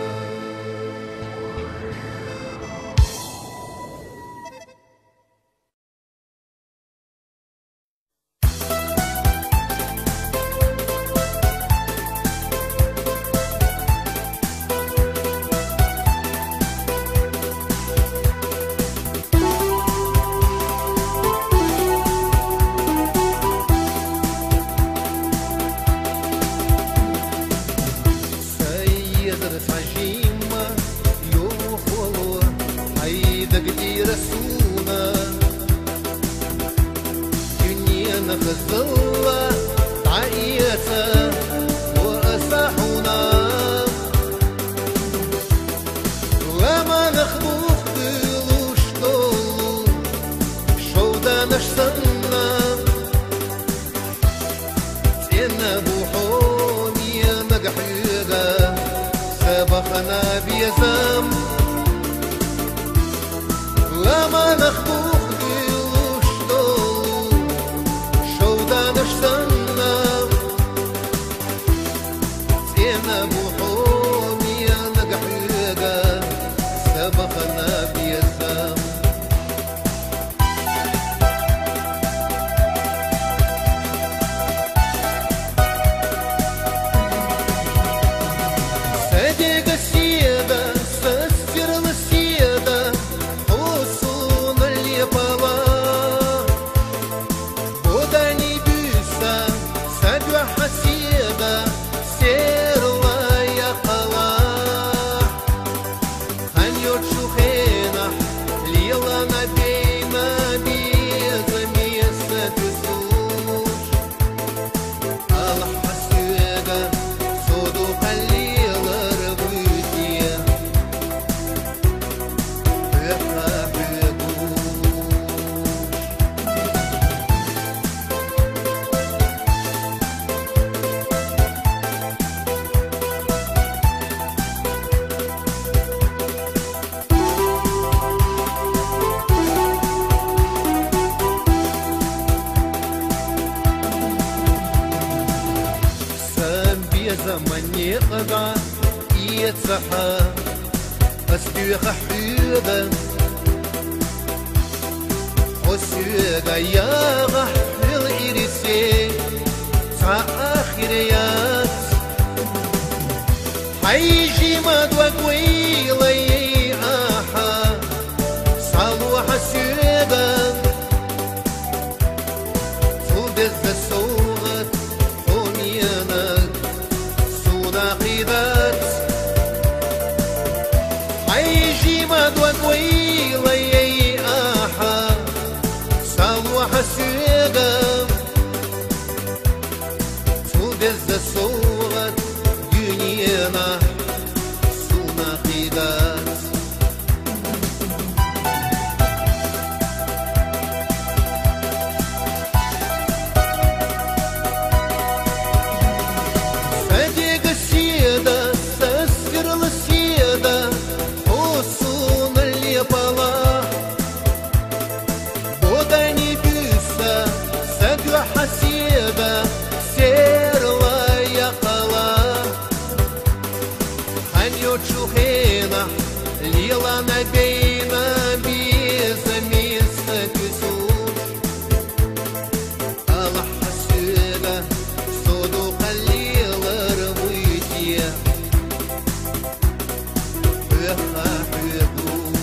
S1: زينب وحومي مقحيقة سبخنا بيزم لما نخبوخ ديلوش دولو شودا نشتنا زينب وحومي مقحيقة سبخنا بيزم زمني قضى يتصحى أسبيخ حيوبة وسيقى يا غح للإرسي آخريات حيجي مدوى قويلي آحا صالوح السيبة فوبز السوغة حميانك ناقيدات حيجي مدوى قويلي آحا صالوح السيقة فوبز الصورة دنيانا سو ناقيدات Чухена, лила набейна без места кисуш. Аллах хасида, соду халила рвытья. Эха хебуш.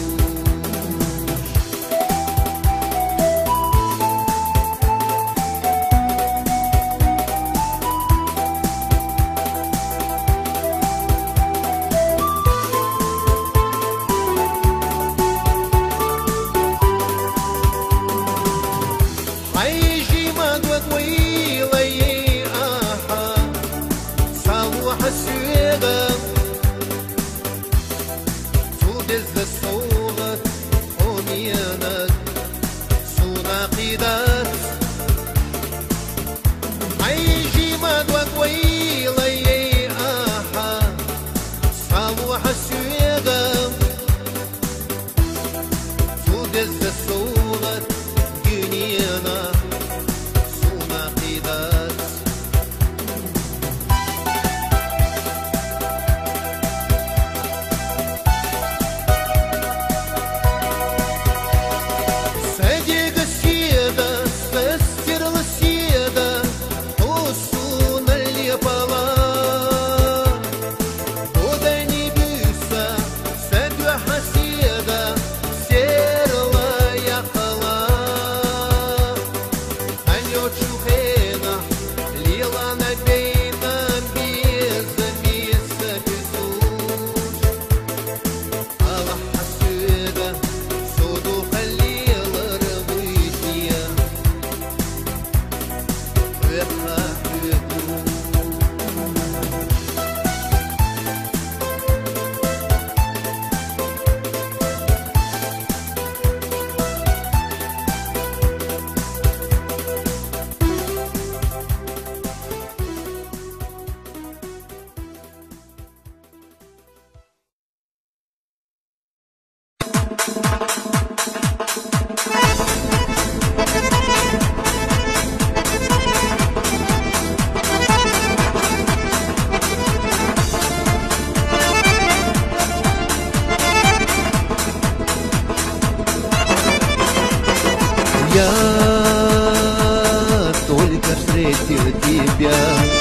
S1: встретил тебя.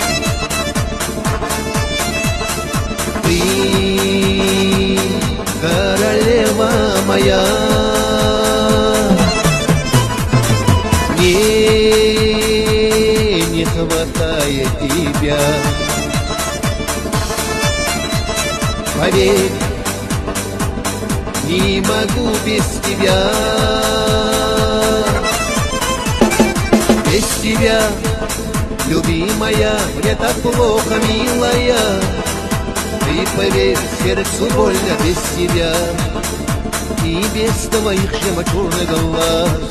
S1: Ты королева моя, мне не хватает тебя. Поверь, не могу без тебя. Без тебя, любимая, мне так плохо, милая. Ты поверь, сердцу больно без тебя и без твоих жемчужных глаз.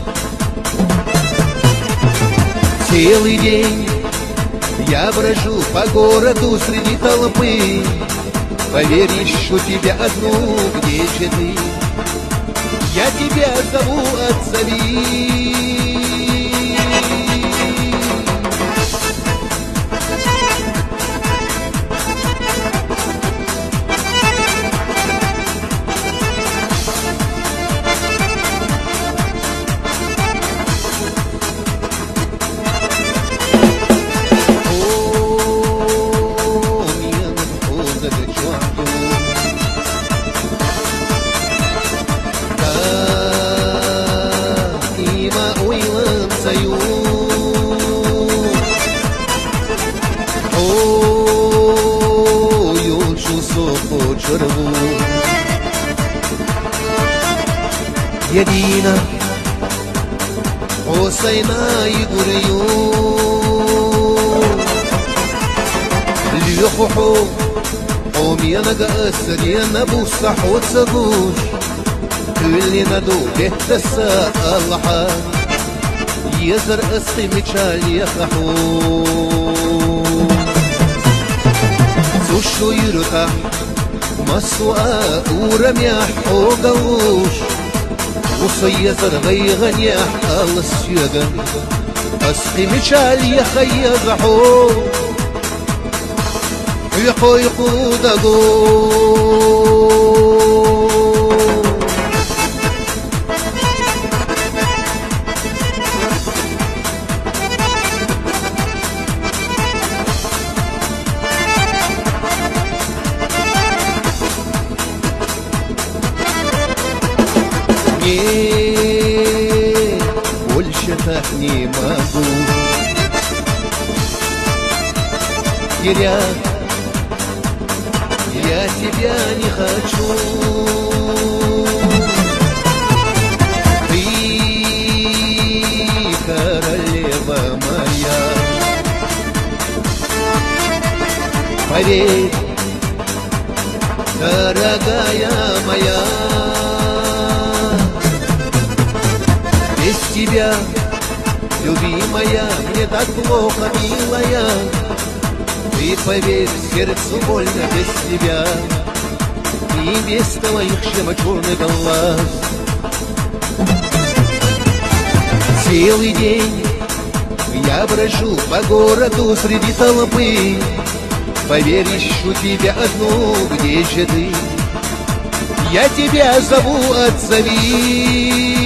S1: Целый день я брожу по городу среди толпы. Поверь, ищу тебя одну, где же ты? Я тебя зову, отзови. Jedina Hosayna yuguriyu Liyuhuhu Omiyana ga'asriyana busahu tsagush Kullina du bihtasa Allaha Yazar asqi michal yakhahu Sushu yurutah Maswa uramyah Ogawush وصيزر غيغني أحقال السيادة أسقي مشال يخيزحو يقو يقو دقو больше так не могу терять, я тебя не хочу. Ты королева моя, поверь, дорогая моя. Без тебя, любимая, мне так плохо, милая. Ты поверь, сердцу больно без тебя и без твоих жемчужных глаз. Целый день я брожу по городу среди толпы. Поверь, ищу тебя одну, где же ты? Я тебя зову, отзови.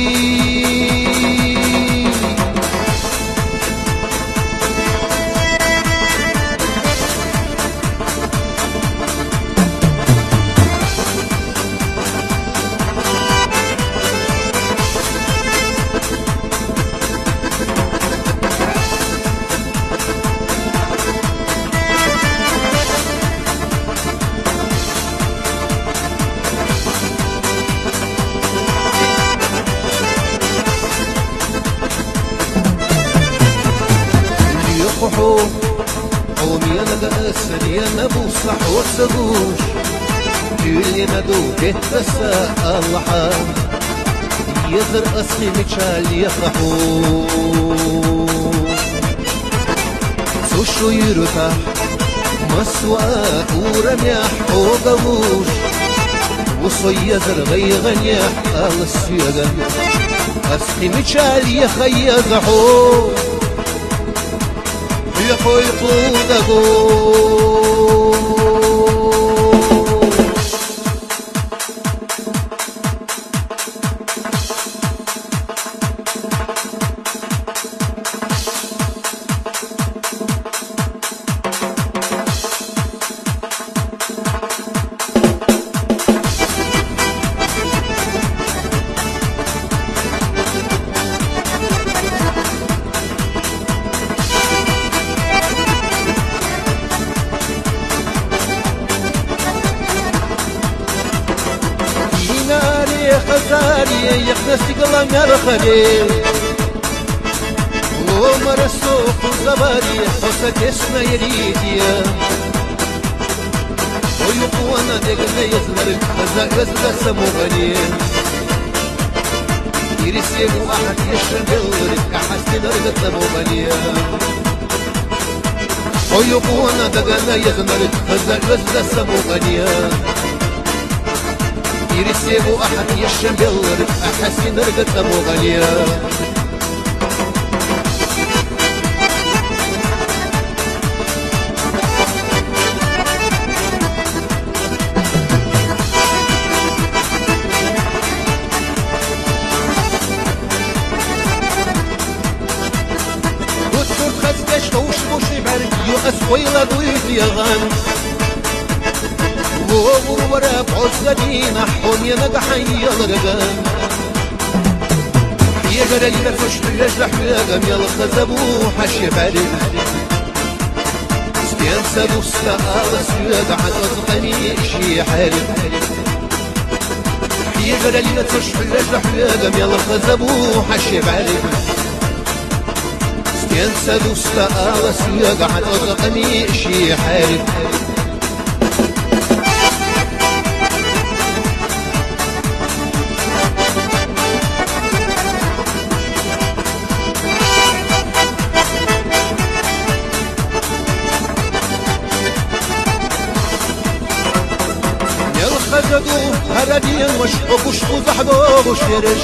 S1: Omiyana ga'asriyana busahu tsagush Kullina du bihtasa Allaha Yazar asqi michal yakhahu Sushu yurutah Maswa uramyah ogawush Wuso yazar ghayganyah al-siyada Asqi michal yakhayazahu يقو يقو دقو خزاري يخنسي قلم يا خليل ومر السوق الزباري حسك اسنا يريديا ويقوانا دقنا يزلرك خزاق غزل سمو غنيل يرسيبو أحد يشربلرك أحسن رقت سمو غنيل ويقوانا دقنا يزلرك خزاق غزل سمو غنيل يرسيبو أحد يشربلرك أحسن رقت سمو غنيل ويلا ضيف يغان وورا بعزدينا حوني نقحي الرقان يا جرى لي تفش بالرجح يا يلا خزبو حشي بالي استيانسا دوستا على سياق عطزقني شي حالي يا جرى لي تفش بالرجح يا يلا خزبو حشي بالي ينسى دوستا على سياق عن أطلقني شي حارب يلخزدو هردين وشحو وشحو زحبو وشرش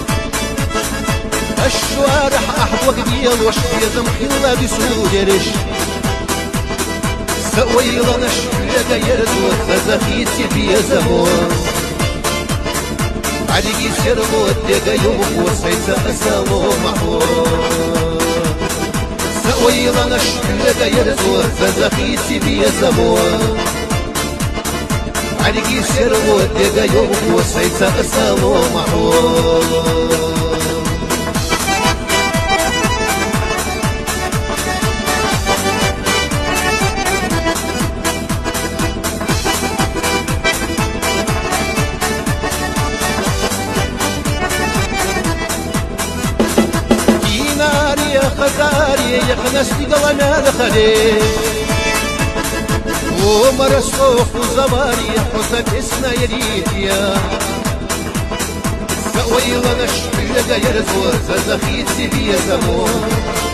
S1: الشوارع أحد وقديل وشحي زمحيلا بسودرش سويلا نشحي يرد وخزخيتي في زمون عليكي سرغو الدقا يوم وسيسا أسالو محور سويلا نشحي يرد وخزخيتي في زمون عليكي سرغو الدقا يوم وسيسا أسالو محور خزاري يخنسي قلم هذا خليل ومر السوق وزباري حسك اسنا يريديا سويلا نشحي يرزو زخيتي في زمون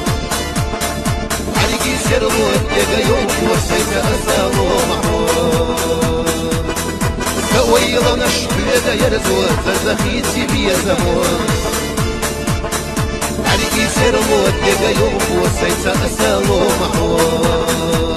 S1: عليكي سرمو الدقا يوم وسيسا أسالو محور سويلا نشحي يرزو زخيتي في زمون عليكي سرمو الدقا يوم وسيسا أسالو محور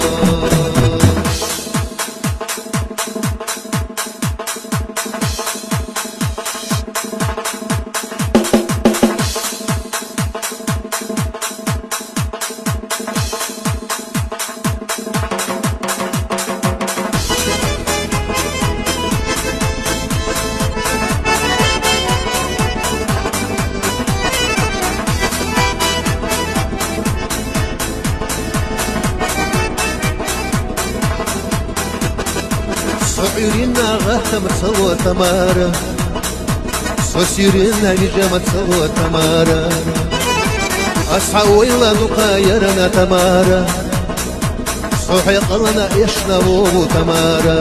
S1: صعيرنا غاثم تصوى تمارا صسيرنا نجمة تصوى تمارا أصحى ويلا نقايرنا تمارا صحي قلنا يشنبو تمارا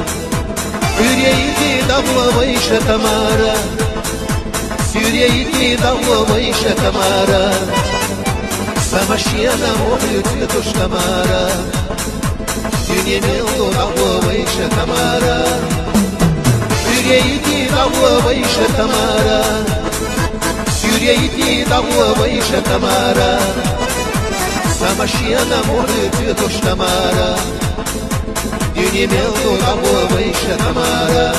S1: سيريتي دغوة ويشة تمارا سيريتي دغوة ويشة تمارا سمشينا محيطي تش تمارا دنيا ميلو دغوة ويشة تمارا سيريتي دغوة ويشة تمارا سيريتي دغوة ويشة تمارا سمشينا محيطي تش تمارا دنيا ميلو دغوة ويشة تمارا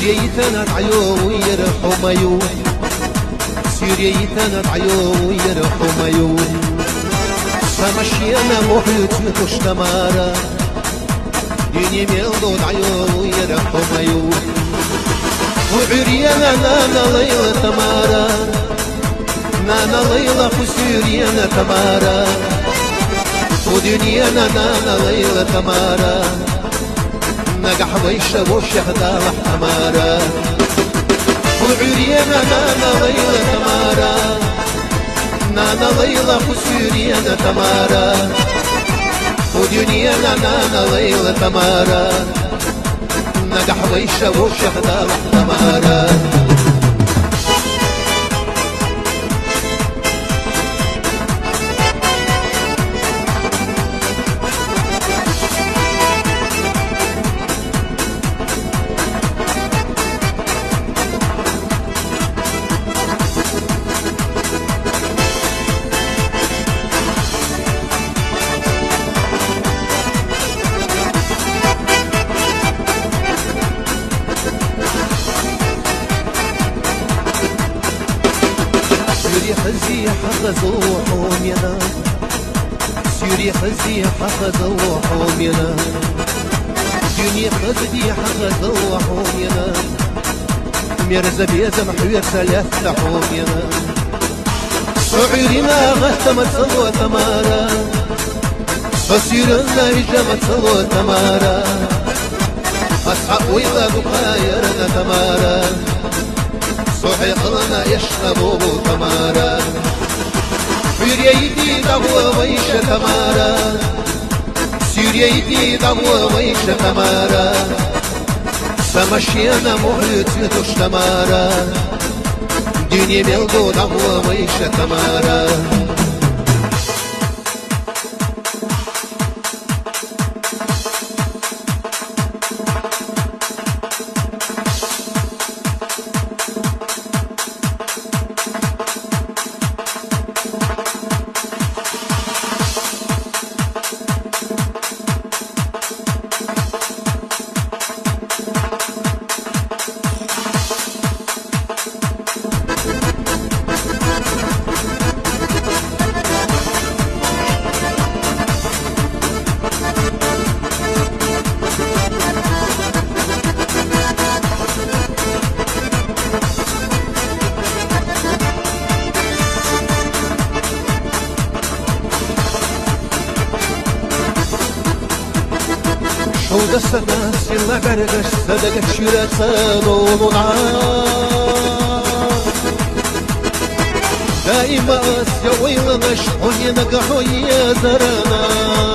S1: سوريتنا عيو يرحم يو سوريتنا عيو يرحم يو سمشينا محيط تشتمارا ديني ميلدو عيو يرحم يو وعريانا نانا ليلة تمارا نانا ليلة خسوريانا تمارا ودنيانا نانا ليلة تمارا نجح ويشة وشهدا تمارا وعريانا نانا ليلة تمارا نانا ليلة خسوريانا تمارا ودنيانا نانا ليلة تمارا نجح ويشة وشهدا تمارا سوري خزي حخزوا حومينا سوري خزي حخزوا حومينا دنيا خزي حخزوا حومينا مرزا بيزا محوير ثلاثة حومينا سعيرنا غهتمت صلوة تمارا بصيرنا إجابة صلوة تمارا أصحاب ويلا بقايرنا تمارا صحي قلنا يشربوا تمارا سوريتي دعوة ويشة تمارا سوريتي دعوة ويشة تمارا سمشينا محيط تش تمارا ديني ميلدو دعوة ويشة تمارا ودا السناس يلا قرقش صدقت شيرات صدون عام دائما اسيا ويلنش حوني نقحو يا زرنا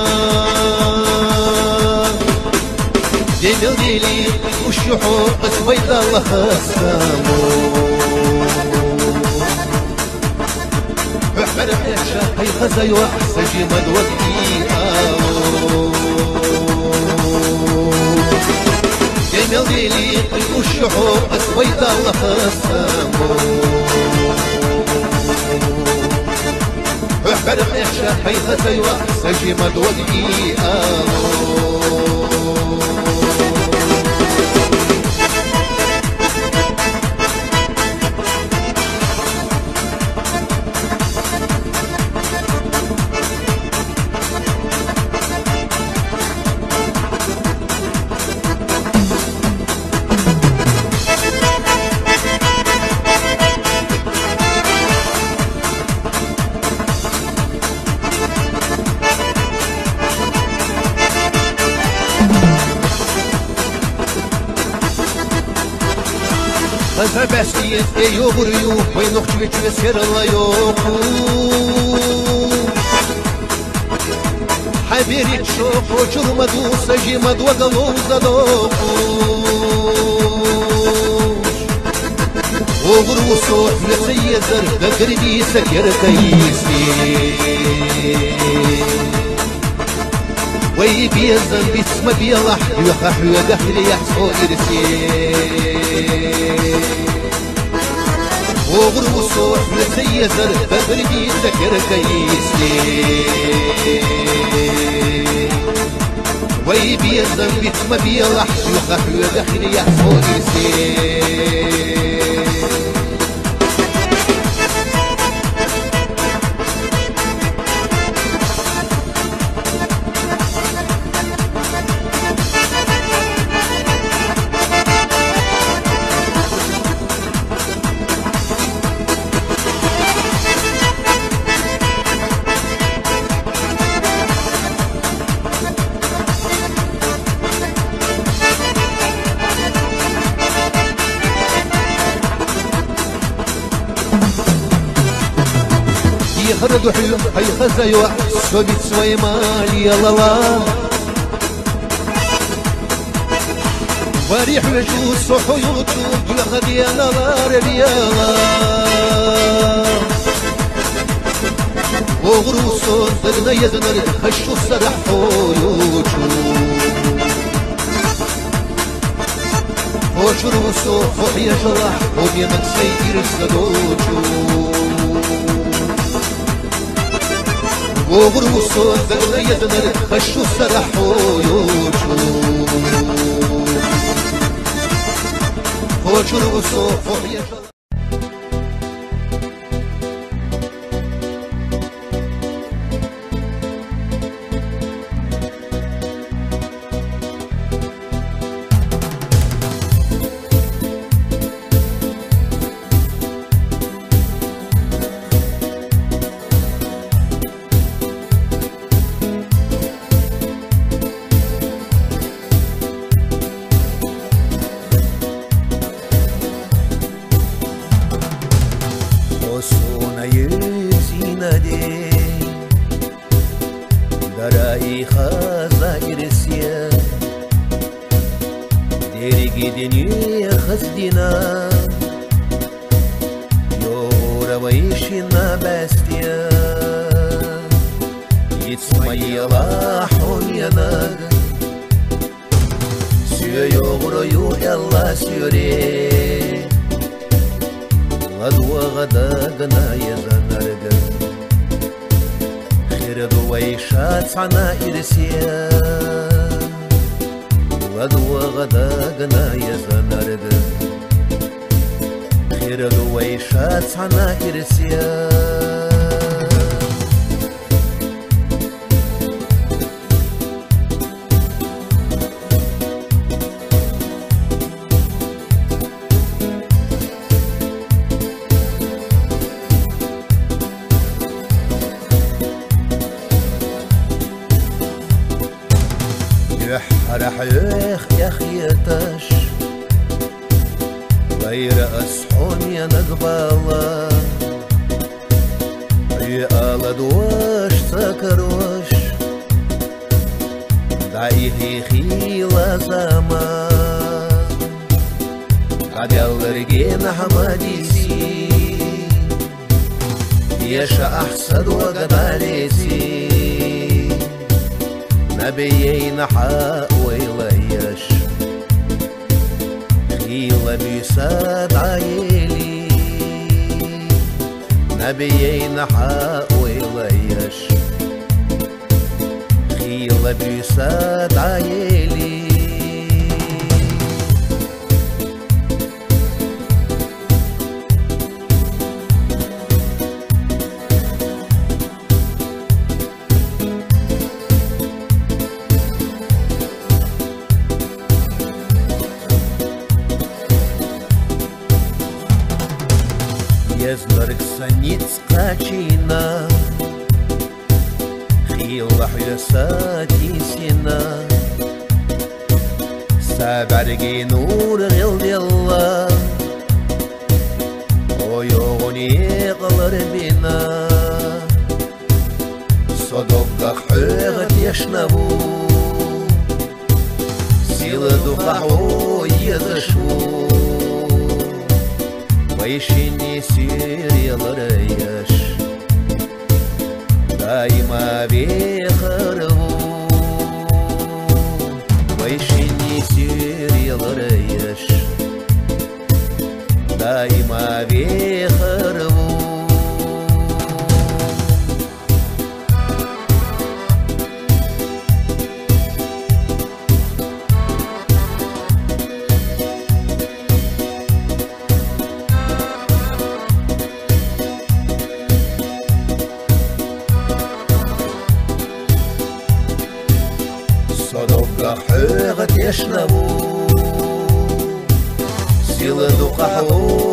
S1: ديل ديلي وشحو اسويد الله خسامو بحر حيشا هي خزي وحسجي مدوكي آو جميل ديلي وشحو اسويد الله خسامو بحر حيشا هي خزي وحسجي مدوكي آو Zabestiye eyo buryu Vaynoq çüveçüve serala yoku Haberi çok Oçurmadu sajimadu Agalovza doku Oğur vuso Yese yezer Gagribi seker kayisi Vay biyazdan Bisma biyalah Yuha huya gahli Yahso irsi وغر وصوح لسيزر ببردي سكر كيسي وي بيزن بيتما بيلح يخف يدخل يحصل يسير يخرج حلو هي خزيوا سوبيت سوي مالي يلا لا وريح وجو صحيوت يخد يا نار يلا وغروس ضدنا يزنر خشوا السرح حيوتو وشروسو فوحي جرح وبيمك سيدير السدوتو وغروسو ضدنا يزنر خشوا السرح حيوتو وشروسو فوحي جرح Дараи хазаирсия Дерегидение хаздина Йоравайшина бестия Ицмаила хоньянаг Сүйойогрою элла сүйре Ладуагада гана язанарга دويشات عنا إرسيا غدوة غدا غنا يزنرد خير دويشات عنا إرسيا رح يخ يخيتش غير أصحون يا نقبالة يا دوش سكروش دعيه خيلا زمان قد يلرقين حماديسي يشا أحسد وقباليسي نبيين حق ويليش خيلة بيساد عيلي نبيين حق ويليش خيلة بيساد عيلي يزنرك سنيت قاچينا خيل حيساتي سينا سابرقي نور غلد الله ويغني قلر بنا صدق حيغت يشنبو سيل دقحو يدشو ويشيني سير يلريش دايما بيخربو ويشيني سير يلريش دايما بيخربو حيغت يشنبو سيلة دقحو